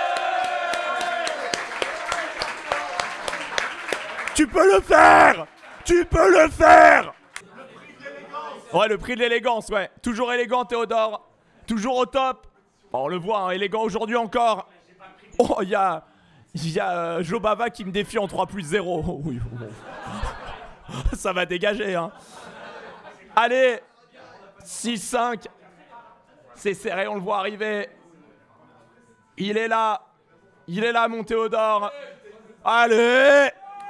Speaker 2: Tu peux le faire. Tu peux le faire. Ouais, le prix de l'élégance, ouais. Toujours élégant Théodore. Toujours au top. Bon, on le voit, hein, élégant aujourd'hui encore. Oh, il y a Jobava qui me défie en 3+0. Oh, oui. Ça va dégager, hein. Allez. 6-5. C'est serré, on le voit arriver. Il est là, mon Théodore. Allez.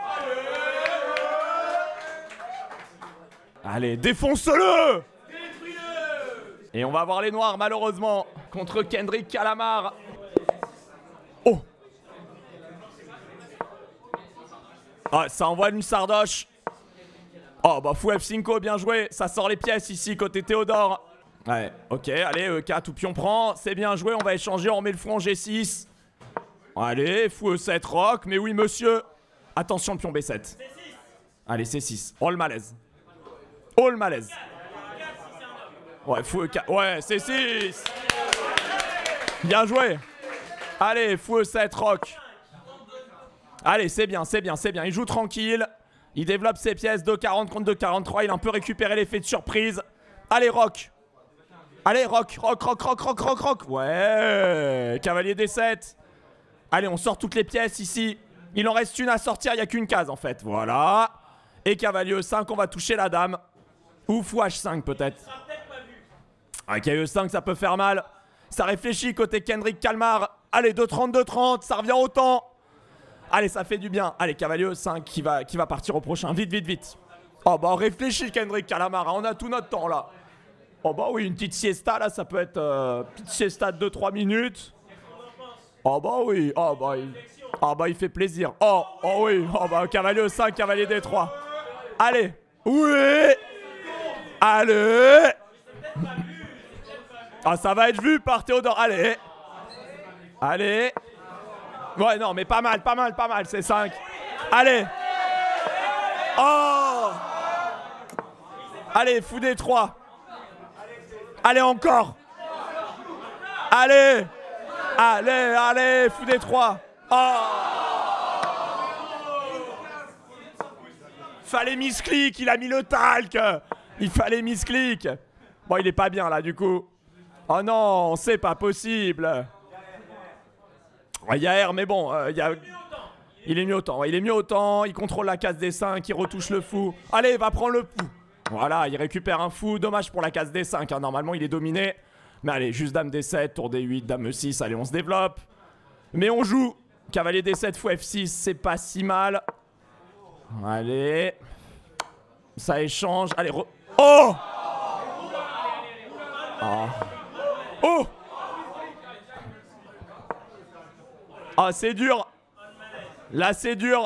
Speaker 2: Allez, défonce-le. Et on va voir les noirs, malheureusement, contre Kendrick Calamar. Oh. Ah, ça envoie une sardoche. Oh bah fou F5, bien joué. Ça sort les pièces ici côté Théodore. Ouais, ok, allez, K, tout pion prend. C'est bien joué, on va échanger, on met le front en G6. Allez, fou E7, rock. Mais oui, monsieur. Attention, pion B7. Allez, C6. Oh le malaise. Oh le malaise. Ouais, fou E4. Ouais, C6. Bien joué. Allez, fou E7, rock. Allez, c'est bien. Il joue tranquille. Il développe ses pièces, 2,40 contre 2,43. Il a un peu récupéré l'effet de surprise. Allez, rock. Allez, rock. Ouais. Cavalier D7. Allez, on sort toutes les pièces ici. Il en reste une à sortir, il n'y a qu'une case en fait. Voilà. Et cavalier E5, on va toucher la dame. Ou fou H5 peut-être. Ok, E5, ça peut faire mal. Ça réfléchit côté Kendrick Calamar. Allez, 2,30, 2,30. Ça revient autant. Allez, ça fait du bien. Allez, cavalier E5 qui va partir au prochain. Vite. Oh bah, on réfléchit Kendrick Calamar. On a tout notre temps là. Oh bah oui, une petite siesta là, ça peut être petite siesta de 2-3 minutes. Oh bah oui. Oh bah il fait plaisir. Oh oui. Oh bah cavalier E5, cavalier D3. Allez. Oui. Allez. Ah, ça va être vu par Théodore. Allez. Ouais, non, mais pas mal, c'est 5. Allez. Oh. Allez, fou D3. Allez, encore. Allez, fou D3. Oh. Fallait misclick, il a mis le talc. Il fallait misclick. Bon, il est pas bien là, du coup. Oh non, c'est pas possible. Il y a R, mais bon, il est mieux autant, il contrôle la case D5, il retouche le fou. Allez, va prendre le fou. Voilà, il récupère un fou, dommage pour la case D5, hein. Normalement il est dominé. Mais allez, juste dame D7, tour D8, dame E6, allez, on se développe. Mais on joue. Cavalier D7, fou F6, c'est pas si mal. Allez. Ça échange, allez, Oh. Oh. Ah, c'est dur. Là, c'est dur.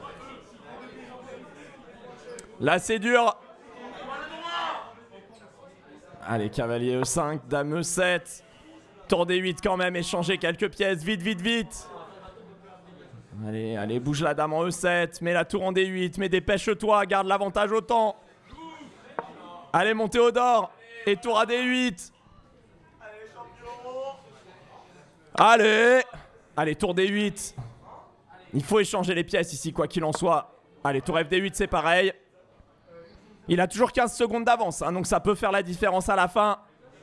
Speaker 2: Allez, cavalier E5, dame E7. Tour D8 quand même, échanger quelques pièces. Vite. Allez, allez, bouge la dame en E7, mets la tour en D8, mais dépêche-toi, garde l'avantage au temps. Allez, mon Théodore, et tour à D8. Allez, allez, tour D8. Il faut échanger les pièces ici, quoi qu'il en soit. Allez, tour FD8, c'est pareil. Il a toujours 15 secondes d'avance, hein, donc ça peut faire la différence à la fin.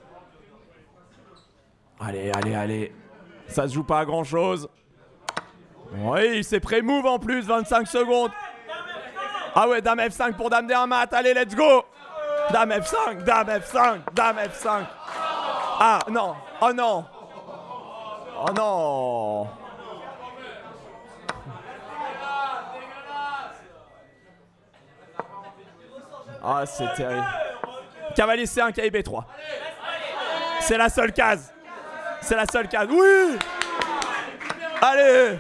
Speaker 2: Allez, allez, allez. Ça se joue pas à grand chose. Oui, c'est pré-move en plus, 25 secondes. Ah ouais, dame F5 pour dame D1 mat. Allez, let's go. Dame F5, dame F5, dame F5. Ah non, oh non. Oh non. Ah, c'est terrible. Cavalier C1, cahier B3. C'est la seule case. C'est la seule case. Oui. Allez.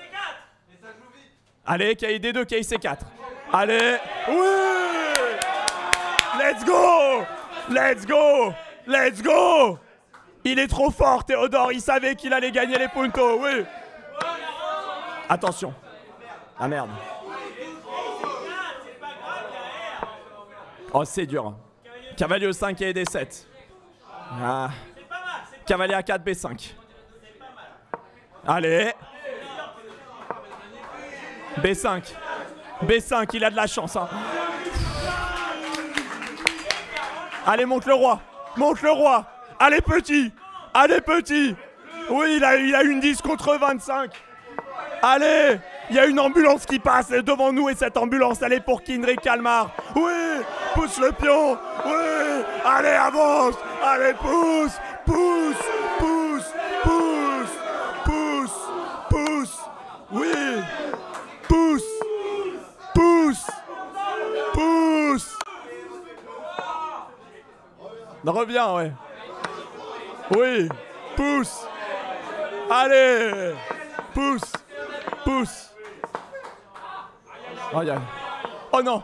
Speaker 2: Allez, cahier D2, cahier C4. Allez. Oui. Let's go. Let's go. Let's go. Il est trop fort, Théodore. Il savait qu'il allait gagner les puntos. Oui. Attention. Ah merde. Oh, c'est dur. Cavalier E5 et D7. Ah. Cavalier A4, B5. Allez. B5. B5, il a de la chance. Hein. Allez, monte le roi. Monte le roi. Allez, petit. Allez, petit. Oui, il a une 10 contre 25. Allez. Il y a une ambulance qui passe devant nous et cette ambulance, elle est pour Kindred Kalmar. Oui. Pousse le pion. Oui. Allez, avance. Allez, pousse. Pousse. Pousse. Pousse. Pousse. Pousse. Oui. Pousse. Pousse. Pousse. Reviens, ouais. Oui. Pousse. Allez. Pousse. Pousse. Oh, oh non.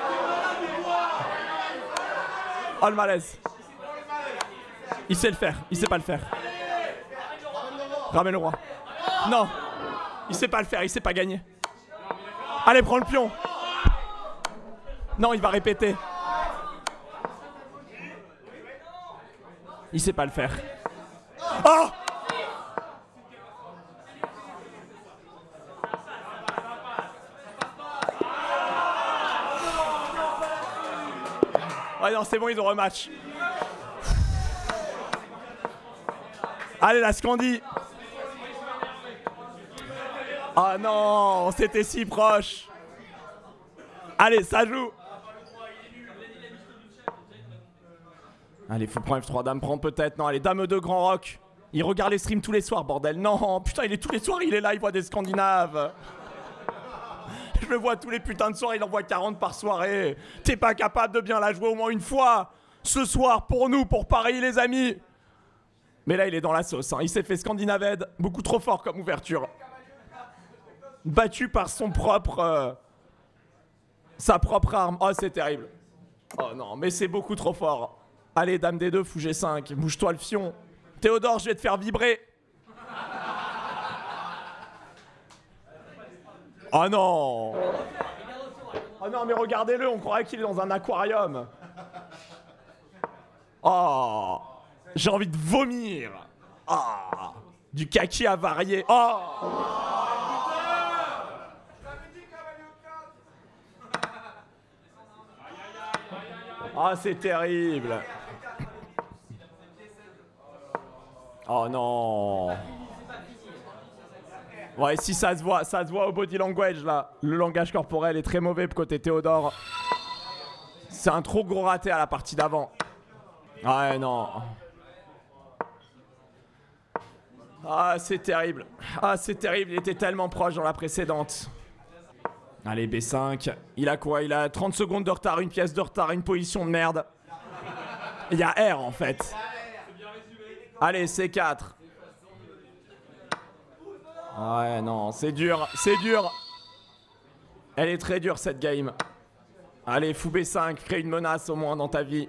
Speaker 2: Oh le malaise. Il sait le faire. Il sait pas le faire. Ramène le roi. Non. Il sait pas le faire. Il sait pas gagner. Allez, prends le pion. Non, il va répéter. Il sait pas le faire. Oh! Ouais, non, c'est bon, ils ont rematch. Allez, la Scandie. Oh non, c'était si proche. Allez, ça joue. Allez, faut prendre F3, dame prend peut-être. Non, allez, dame 2, grand rock. Il regarde les streams tous les soirs, bordel. Non, putain, il est tous les soirs, il est là, il voit des Scandinaves. Je le vois tous les putains de soirs, il en voit 40 par soirée. T'es pas capable de bien la jouer au moins une fois ce soir pour nous, pour Paris, les amis. Mais là, il est dans la sauce. Hein. Il s'est fait Scandinaved, beaucoup trop fort comme ouverture. Battu par son propre... sa propre arme. Oh, c'est terrible. Oh non, mais c'est beaucoup trop fort. Allez, dame D2, fou G5. Bouge-toi le fion. Théodore, je vais te faire vibrer. Oh non. Oh non, mais regardez-le, on croirait qu'il est dans un aquarium. Oh. J'ai envie de vomir. Oh. Du kaki avarié. Oh. Oh, c'est terrible. Oh non. Ouais, si ça se voit au body language là. Le langage corporel est très mauvais côté Théodore. C'est un trop gros raté à la partie d'avant. Ouais, non. Ah, c'est terrible. Ah, c'est terrible, il était tellement proche dans la précédente. Allez, B5. Il a quoi? Il a 30 secondes de retard, une pièce de retard, une position de merde. Il y a R en fait. Allez, C4. Ouais, non, c'est dur, c'est dur. Elle est très dure cette game. Allez, fou B5, crée une menace au moins dans ta vie.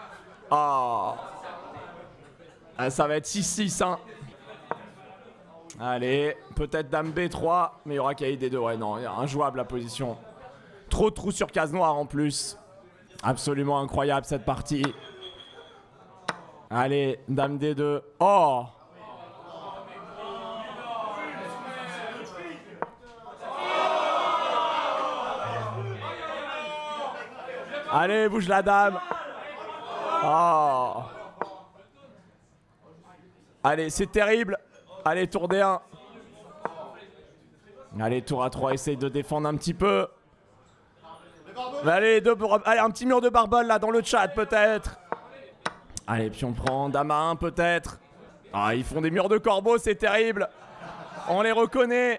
Speaker 2: Oh. Ah, ça va être 6-6, hein. Allez, peut-être dame B3, mais il y aura cahier D2. Ouais, non, injouable la position. Trop de trous sur case noire en plus. Absolument incroyable cette partie. Allez, dame D2. Oh! Allez, bouge la dame. Oh. Allez, c'est terrible. Allez, tour D1. Allez, tour A3, essaye de défendre un petit peu. Allez, allez, un petit mur de barbel là dans le chat peut-être. Allez, puis on prend dame A1 peut-être. Ah, ils font des murs de corbeau, c'est terrible. On les reconnaît.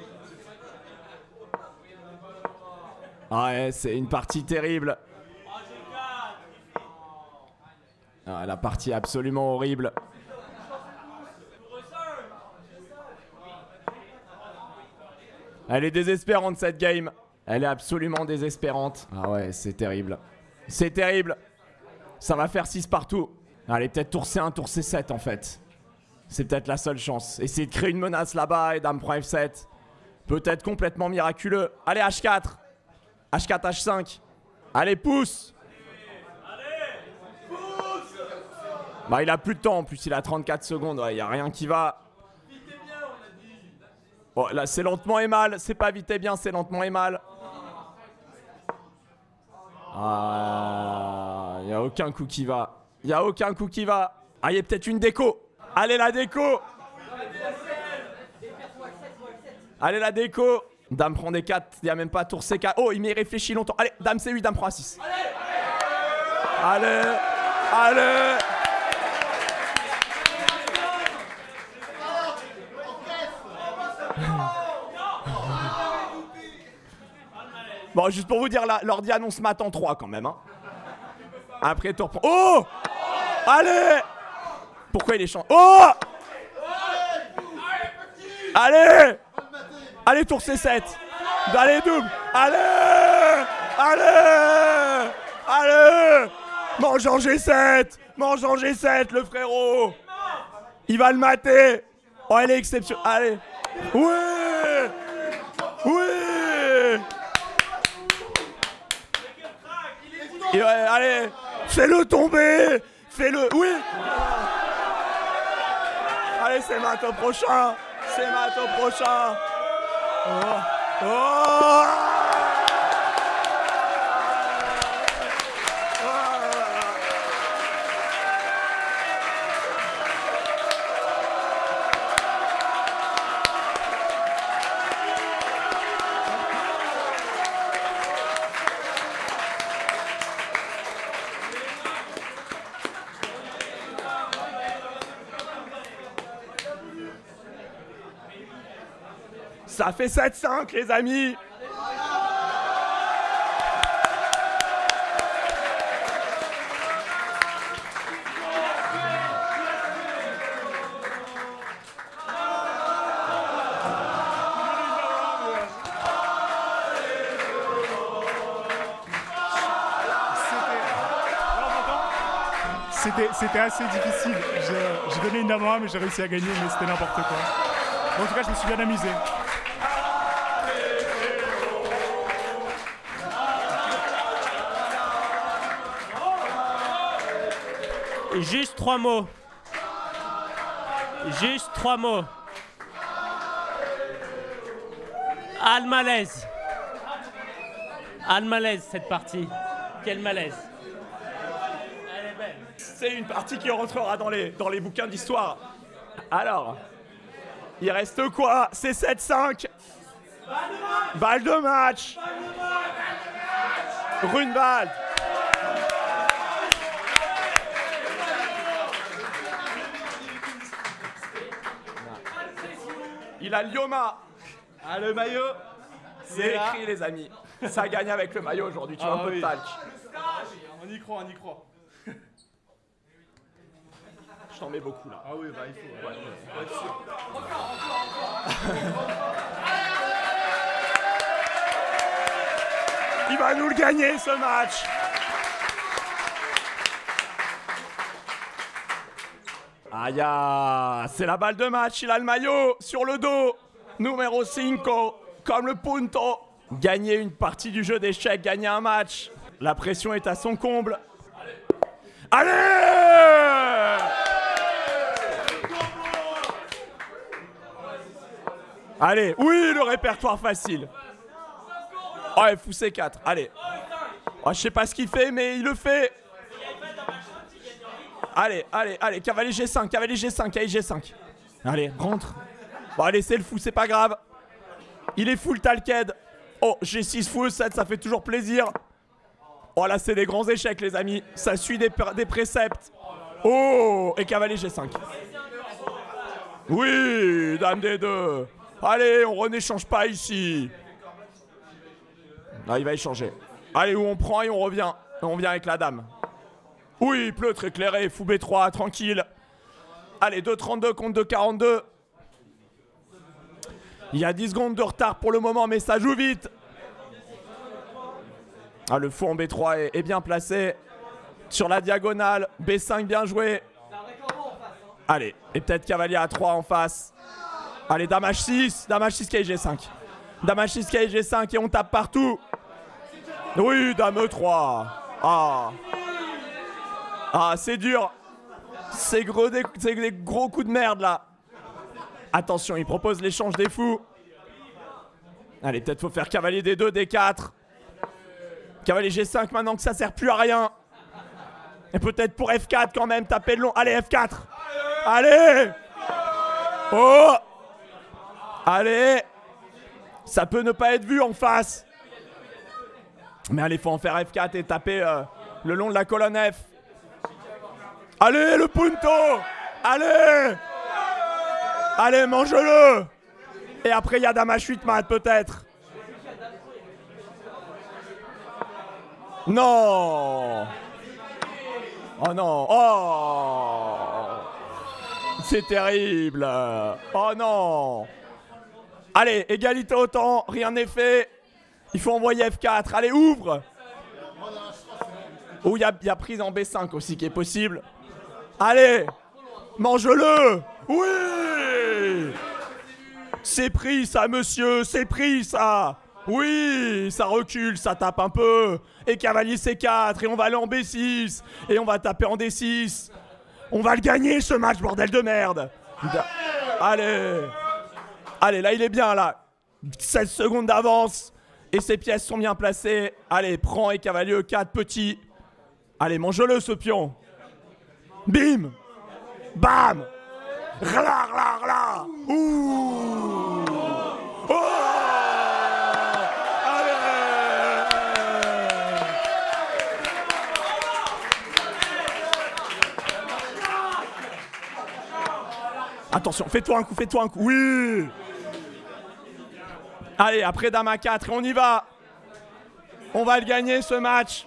Speaker 2: Ah ouais, c'est une partie terrible. Ah, la partie est absolument horrible. Elle est désespérante cette game. Elle est absolument désespérante. Ah ouais, c'est terrible. C'est terrible. Ça va faire 6 partout. Allez, peut-être tour C1, tour C7 en fait. C'est peut-être la seule chance. Essayer de créer une menace là-bas et dame prend F7. Peut-être complètement miraculeux. Allez, H4. H4, H5. Allez, pousse. Bah, il a plus de temps en plus. Il a 34 secondes. Ouais, il n'y a rien qui va. Oh, là, c'est lentement et mal. C'est pas vite et bien, c'est lentement et mal. Ah, il n'y a aucun coup qui va. Il n'y a aucun coup qui va. Ah, il y a peut-être une déco. Allez, la déco. Allez, la déco. Dame prend des 4. Il n'y a même pas tour C4. Oh, il m'y réfléchit longtemps. Allez, dame C8, dame prend A6. Allez. Allez. Bon, juste pour vous dire, l'ordi annonce mat en 3 quand même. Hein. Après, tour... Oh! Allez! Pourquoi il est chiant? Oh! Allez! Allez, tour C7. Allez, double. Allez! Allez! Allez! Mange en G7. Mange en G7, le frérot. Il va le mater. Oh, elle est exceptionnelle. Allez. Oui! Oui! Et ouais, allez, fais-le tomber. Fais-le, oui. Allez, c'est mat au prochain. C'est mat au prochain. Oh. Oh. Ça fait 7-5 les amis.
Speaker 10: C'était assez difficile. J'ai donné une dame A, mais j'ai réussi à gagner, mais c'était n'importe quoi. En tout cas, je me suis bien amusé.
Speaker 5: Juste 3 mots. Juste 3 mots. Ah, le malaise. Ah, le malaise, cette partie. Quel malaise. Elle est belle.
Speaker 2: C'est une partie qui rentrera dans les bouquins d'histoire. Alors, il reste quoi? C'est 7-5. Balle de match. Runewald. Il a Lyoma.
Speaker 9: Ah, le maillot.
Speaker 2: C'est écrit, les amis. Ça gagne avec le maillot aujourd'hui. Tu vois, un peu de talc.
Speaker 9: On y croit, on y croit.
Speaker 2: Je t'en mets beaucoup là.
Speaker 9: Ah oui, bah il faut.
Speaker 2: Ouais.
Speaker 9: Faut être sûr.
Speaker 2: Il va nous le gagner ce match. Aïe, c'est la balle de match, il a le maillot sur le dos. Numéro 5, comme le punto. Gagner une partie du jeu d'échecs, gagner un match. La pression est à son comble. Allez! Allez, oui, le répertoire facile. Oh, il fout ses 4, allez. Oh, je sais pas ce qu'il fait, mais il le fait. Allez, cavalier G5, cavalier G5. Allez, rentre. Bon, allez, c'est le fou, c'est pas grave. Il est full talked. Oh, G6 fou E7, ça fait toujours plaisir. Oh, là, c'est des grands échecs, les amis. Ça suit des préceptes. Oh, et cavalier G5. Oui, dame D2. Allez, on n'échange pas ici. Ah, il va échanger. Allez, où on prend et on revient. On vient avec la dame. Oui, pleutre éclairé, fou B3, tranquille. Allez, 2,32 contre 2,42. Il y a 10 secondes de retard pour le moment, mais ça joue vite. Ah, le fou en B3 est bien placé. Sur la diagonale, B5 bien joué. Allez, et peut-être cavalier A3 en face. Allez, dame H6, cavalier G5. Dame H6, cavalier G5 et on tape partout. Oui, dame E3. Ah, c'est dur. C'est des gros coups de merde là. Attention, il propose l'échange des fous. Allez, peut-être faut faire cavalier D2, D4. Cavalier G5 maintenant que ça sert plus à rien. Et peut-être pour F4 quand même, taper le long. Allez, F4. Allez. Oh. Allez. Ça peut ne pas être vu en face. Mais allez, faut en faire F4 et taper le long de la colonne F. Allez, le punto. Allez. Allez, mange-le. Et après, il y a dame H8 mat, peut-être. Non. Oh non. Oh. C'est terrible. Oh non. Allez, égalité au temps. Rien n'est fait. Il faut envoyer F4. Allez, ouvre. Oh, il y a prise en B5 aussi qui est possible. Allez. Mange-le. Oui. C'est pris ça, monsieur. C'est pris ça. Oui, ça recule, ça tape un peu. Et cavalier C4, et on va aller en B6. Et on va taper en D6. On va le gagner ce match, bordel de merde. Allez. Allez, là il est bien là. 16 secondes d'avance. Et ses pièces sont bien placées. Allez, prends et cavalier E4, petit. Allez, mange-le ce pion. Bim. Bam. Rla, rla, rla. Ouh. Oh. Attention, fais-toi un coup, oui. Allez, après dame A4, et on y va. On va le gagner ce match.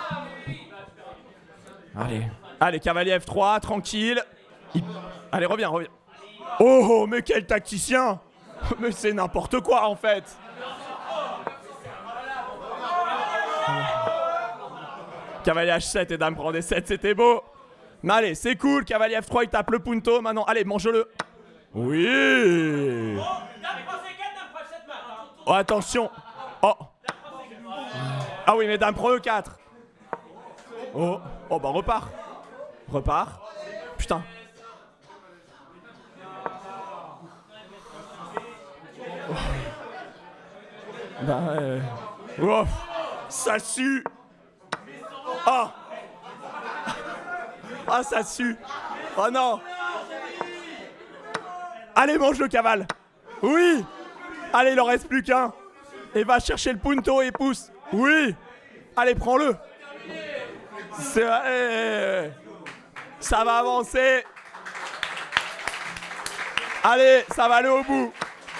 Speaker 2: Allez, cavalier F3, tranquille. Allez, reviens. Oh, mais quel tacticien. Mais c'est n'importe quoi en fait. Cavalier H7 et dame prend des 7, c'était beau. Mais allez, c'est cool, cavalier F3, il tape le punto. Maintenant, allez, mange-le. Oui. Oh, attention. Oh. Ah oui, mais dame prend E4. Oh, bah repart. Putain. Oh. Bah, oh. Ça sue. Oh. Ah, ça sue. Oh non. Allez, mange le cavale. Oui. Allez, il en reste plus qu'un. Et va chercher le punto et pousse. Oui. Allez, prends-le. Ça va avancer. Allez, ça va aller au bout.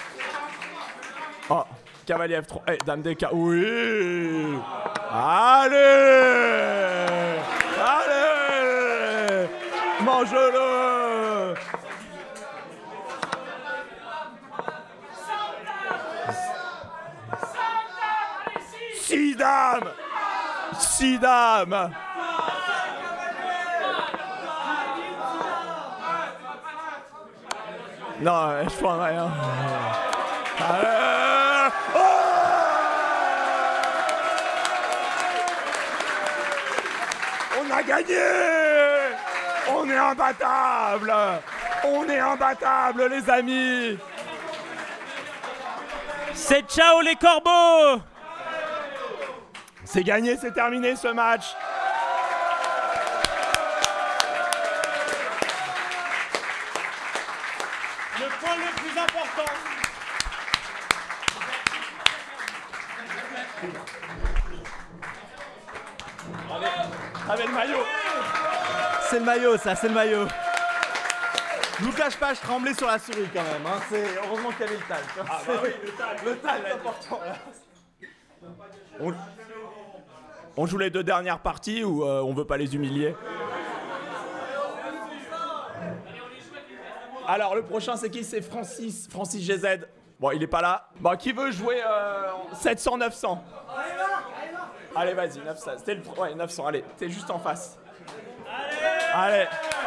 Speaker 2: Oh, cavalier F3. Eh, dame DK. Oui. Allez. Mange-le. Six dames. Non, je prends rien. On a gagné! On est imbattable! On est imbattable, les amis!
Speaker 5: C'est ciao les corbeaux!
Speaker 2: C'est gagné, c'est terminé ce match.
Speaker 5: Le point le plus important.
Speaker 2: Avec le maillot.
Speaker 8: C'est le maillot, ça, c'est le maillot. Je vous cache pas, je tremblais sur la souris quand même. Hein. Heureusement qu'il y avait le tal.
Speaker 2: Ah bah oui, le tal est important. On joue les deux dernières parties ou on veut pas les humilier? Alors le prochain c'est qui? C'est Francis GZ. Bon, il est pas là. Bon, qui veut jouer 700-900? Allez, vas-y, 900. C'était le... Ouais, 900, allez, t'es juste en face. Allez.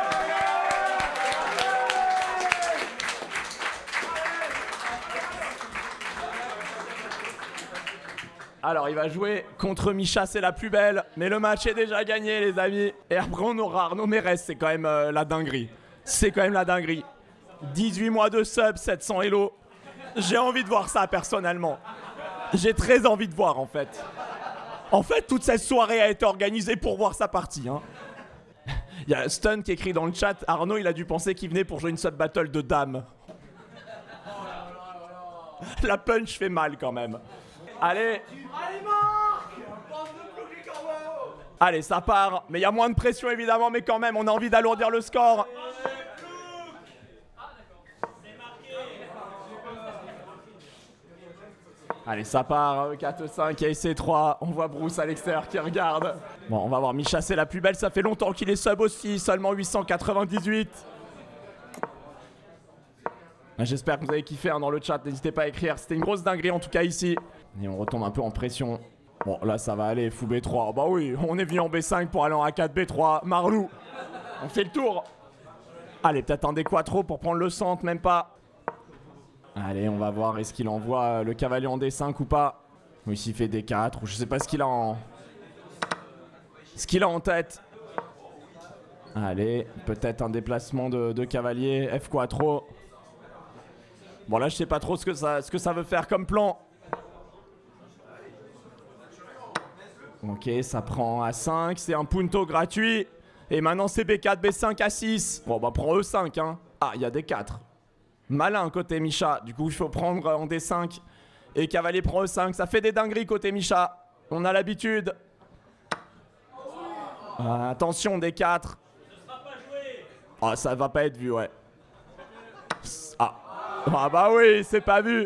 Speaker 2: Alors, il va jouer contre Micha, c'est la plus belle. Mais le match est déjà gagné, les amis. Et après, on aura Arnaud Mérès, c'est quand même la dinguerie. C'est quand même la dinguerie. 18 mois de sub, 700 hello. J'ai envie de voir ça, personnellement. J'ai très envie de voir, en fait. En fait, toute cette soirée a été organisée pour voir sa partie. Hein. Il y a Stun qui écrit dans le chat. Arnaud, il a dû penser qu'il venait pour jouer une sub battle de dames. La punch fait mal, quand même. Allez. Allez, ça part. Mais il y a moins de pression, évidemment, mais quand même, on a envie d'alourdir le score. Allez, ça part, 4-5 et C3. On voit Bruce à l'extérieur qui regarde. Bon, on va voir Micha, c'est la plus belle. Ça fait longtemps qu'il est sub aussi, seulement 898. J'espère que vous avez kiffé hein, dans le chat. N'hésitez pas à écrire. C'était une grosse dinguerie en tout cas ici. Et on retombe un peu en pression. Bon, là, ça va aller. Fou B3. Oh, bah oui, on est venu en B5 pour aller en A4 B3. Marlou, on fait le tour. Allez, peut-être un D4 pour prendre le centre, même pas. Allez, on va voir, est-ce qu'il envoie le cavalier en D5 ou pas? Ou s'il fait D4, ou je sais pas ce qu'il a en... Ce qu'il a en tête. Allez, peut-être un déplacement de cavalier, F4. Bon là, je sais pas trop ce que ça veut faire comme plan. Ok, ça prend A5, c'est un punto gratuit. Et maintenant, c'est B4, B5, A6. Bon, bah prends E5, hein. Ah, il y a D4. Malin côté Micha, du coup il faut prendre en D5 et cavalier prend E5, ça fait des dingueries côté Micha, on a l'habitude. Attention D4. Ah ça va pas être vu ouais. Ah bah oui c'est pas vu.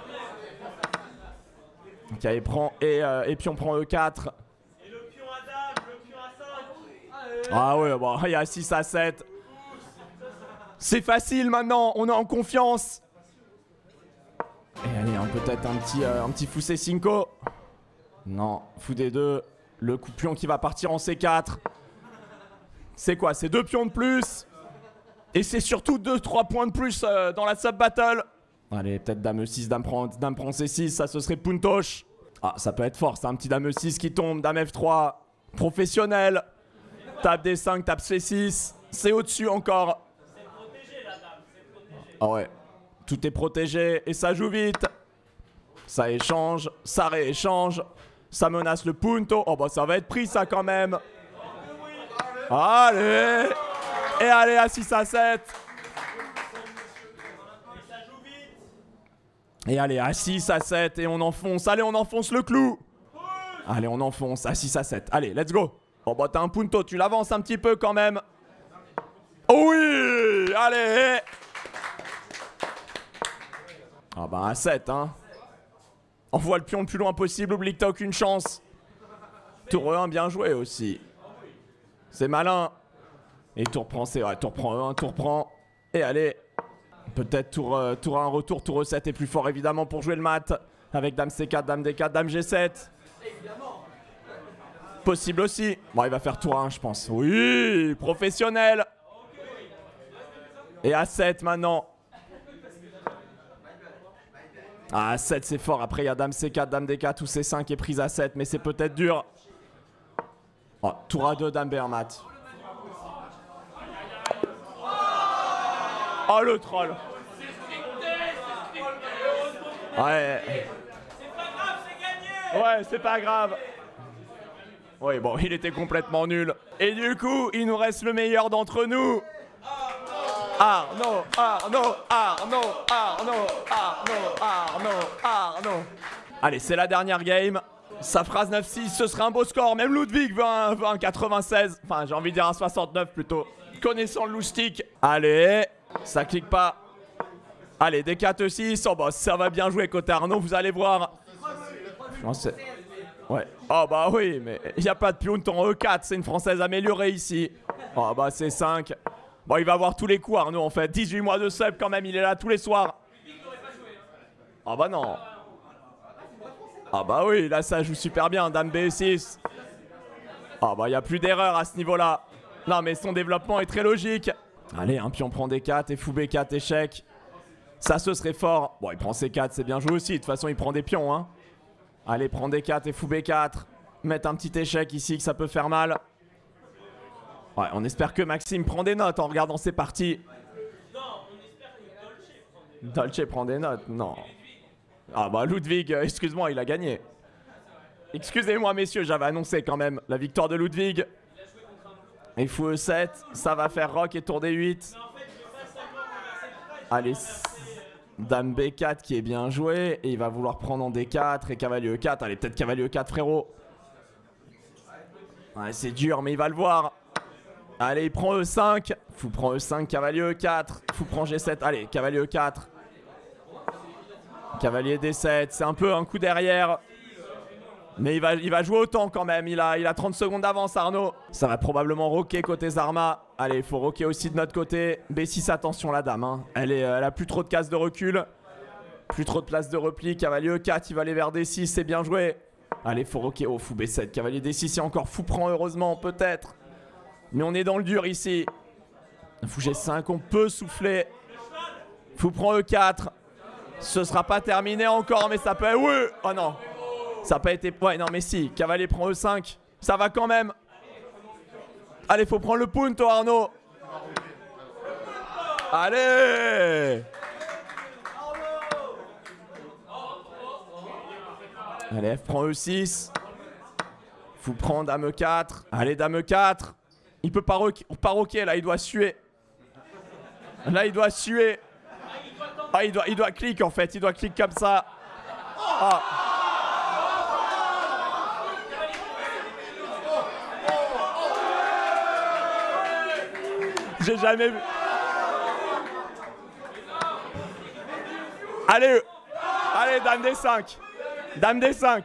Speaker 2: Ok il prend et puis on prend E4. Et le pion à dame, le pion à 5. Ah ouais bon il y a 6 à 7. C'est facile maintenant, on est en confiance. Et allez, peut-être un petit fou C5. Non, fou D2. Le coup pion qui va partir en C4. C'est quoi? C'est 2 pions de plus. Et c'est surtout 2-3 points de plus dans la sub battle. Allez, peut-être dame E6, dame prend C6, ça ce serait puntoche. Ah, ça peut être fort, c'est un petit dame E6 qui tombe, dame F3. Professionnel. Tape D5, tape C6. C'est au-dessus encore. Ah ouais, tout est protégé et ça joue vite. Ça échange, ça rééchange. Ça menace le punto. Oh bah ça va être pris ça quand même. Allez. Et allez à 6 à 7. Et allez à 6 à 7 et on enfonce. Allez on enfonce le clou. Allez on enfonce à 6 à 7. Allez let's go. Oh bah t'as un punto, tu l'avances un petit peu quand même. Oh oui. Allez. Ah bah à 7 hein. Envoie le pion le plus loin possible, oublie que t'as aucune chance. Tour E1 bien joué aussi. C'est malin. Et tour prend c'est ouais, tour prend E1, tour prend. Et allez. Peut-être tour 1 retour, tour E7 est plus fort évidemment pour jouer le mat. Avec dame C4, dame D4, dame G7. Possible aussi. Bon il va faire tour 1 je pense. Oui, professionnel. Et A7 maintenant. Ah, 7 c'est fort. Après il y a Dame C4, Dame D4 ou C5 qui est prise à 7, mais c'est peut-être dur. Oh, tour à 2, Dame B1 mat. Oh le troll. Ouais. Ouais, c'est pas grave. Oui, bon, il était complètement nul. Et du coup, il nous reste le meilleur d'entre nous. Arnaud, Arnaud, Arnaud, Arnaud, Arnaud, Arnaud, Arnaud. Allez, c'est la dernière game. Ça fera 9-6, ce serait un beau score. Même Ludwig veut un 96. Enfin, j'ai envie de dire un 69 plutôt. Connaissant le loustic. Allez, ça clique pas. Allez, des 4-6. Oh bah, ça va bien jouer côté Arnaud, vous allez voir. Ouais. Oh bah oui, mais il n'y a pas de pion en E4. C'est une française améliorée ici. Oh bah, c'est 5. Bon, il va avoir tous les coups, Arnaud, en fait. 18 mois de sub, quand même, il est là tous les soirs. Ah bah non. Ah bah oui, là, ça joue super bien. Dame B6. Ah bah, il n'y a plus d'erreur à ce niveau-là. Non, mais son développement est très logique. Allez, un pion prend D4 et fou B4, échec. Ça, ce serait fort. Bon, il prend C4, c'est bien joué aussi. De toute façon, il prend des pions, hein. Allez, prend D4 et fou B4. Mettre un petit échec ici, que ça peut faire mal. Ouais, on espère que Maxime prend des notes en regardant ses parties.
Speaker 5: Non, on espère que Dolce
Speaker 2: Dolce prend
Speaker 5: prend des notes.
Speaker 2: des notes, non. Ah bah Ludwig, excuse-moi, il a gagné. Excusez-moi messieurs, j'avais annoncé quand même la victoire de Ludwig. Il faut E7, ça va faire rock et tour D8. Allez, Dame B4 qui est bien joué. Et il va vouloir prendre en D4 et cavalier E4. Allez, peut-être cavalier E4 frérot. Ouais, c'est dur mais il va le voir. Allez, il prend E5. Fou prend E5, cavalier E4. Fou prend G7. Allez, cavalier E4. Cavalier D7. C'est un peu un coup derrière. Mais il va jouer autant quand même. Il a 30 secondes d'avance, Arnaud. Ça va probablement rocker côté Zarma. Allez, il faut rocker aussi de notre côté. B6, attention la dame. Hein. Elle a plus trop de cases de recul. Plus trop de place de repli. Cavalier E4, il va aller vers D6. C'est bien joué. Allez, faut rocker. Oh, fou B7. Cavalier D6, et encore fou prend heureusement, peut-être. Mais on est dans le dur ici. Fou G5, on peut souffler. Fou prend E4. Ce sera pas terminé encore, mais ça peut... Oui. Oh non. Ça n'a pas été... Ouais, non, mais si. Cavalier prend E5. Ça va quand même. Allez, faut prendre le punto, Arnaud. Allez. Allez, F prend E6. Faut prendre Dame E4. Allez, Dame E4. Il peut pas rocker, là, il doit suer. Là, il doit suer. Ah, il doit cliquer, en fait. Il doit cliquer comme ça. Ah. J'ai jamais vu. Allez, allez, Dame D5. Dame D5.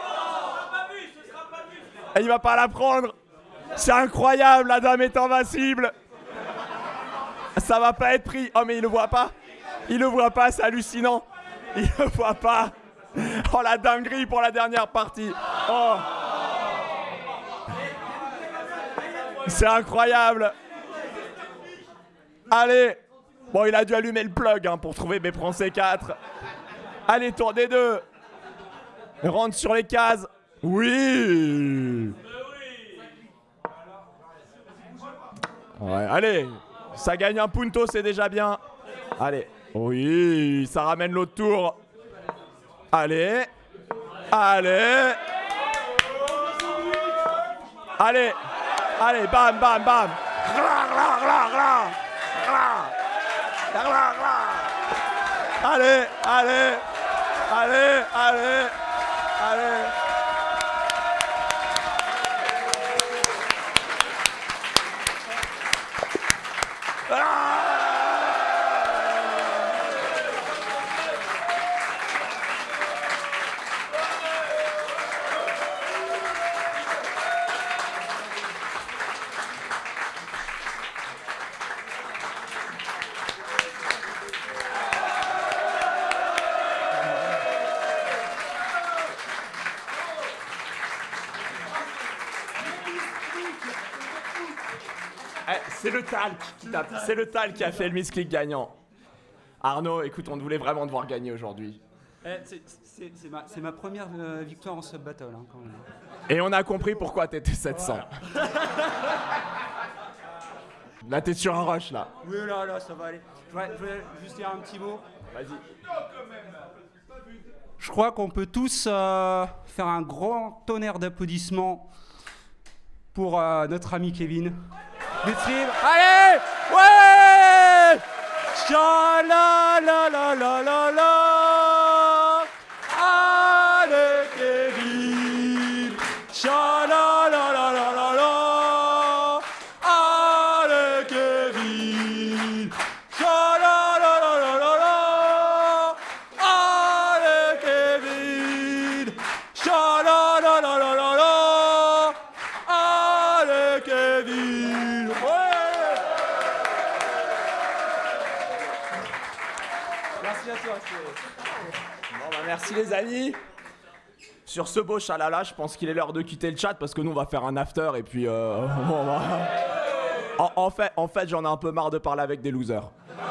Speaker 2: Et il va pas la prendre. C'est incroyable, la dame est invincible. Ça va pas être pris. Oh mais il le voit pas. Il le voit pas, c'est hallucinant. Il le voit pas. Oh la dinguerie pour la dernière partie. Oh. C'est incroyable. Allez. Bon, il a dû allumer le plug hein, pour trouver B prend C4. Allez, tour des deux. Rentre sur les cases. Oui. Ouais, allez. Ça gagne un punto, c'est déjà bien. Allez. Oui, ça ramène l'autre tour. Allez. Allez. Allez. Allez, bam, bam, bam. Allez, allez. Allez, allez. Allez. C'est le talc qui tape. C'est le talc qui a fait le misclick gagnant. Arnaud, écoute, on voulait vraiment te voir gagner aujourd'hui.
Speaker 11: C'est ma première victoire en sub battle, hein, quand même.
Speaker 2: Et on a compris pourquoi t'étais 700. Là, t'es sur un rush, là.
Speaker 11: Oui, là, ça va aller. Je vais juste dire un petit mot.
Speaker 2: Vas-y.
Speaker 11: Je crois qu'on peut tous faire un grand tonnerre d'applaudissements pour notre ami Kevin. Bitstream. Allez! Ouais! Cha-la-la-la-la-la-la! Allez, Kevin! Cha-la-la-la-la-la-la! Allez, Kevin! Cha-la-la-la-la-la-la! Allez, Kevin! Cha-la-la-la-la-la-la! Allez, Kevin! Ouais!
Speaker 8: Merci à toi. Bon, bah, merci les amis.
Speaker 2: Sur ce beau chalala, je pense qu'il est l'heure de quitter le chat parce que nous, on va faire un after et puis... on va... en fait, j'en ai un peu marre de parler avec des losers.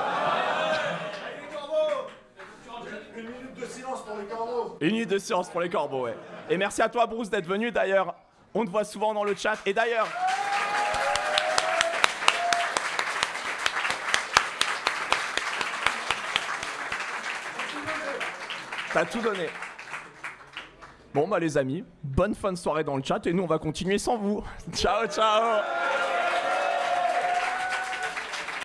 Speaker 6: Une minute de silence pour les corbeaux.
Speaker 2: Une minute de silence pour les corbeaux, ouais. Et merci à toi, Bruce, d'être venu. D'ailleurs, on te voit souvent dans le chat. Et d'ailleurs... T'as tout donné. Bon, bah les amis, bonne fin de soirée dans le chat et nous, on va continuer sans vous. Ciao, ciao.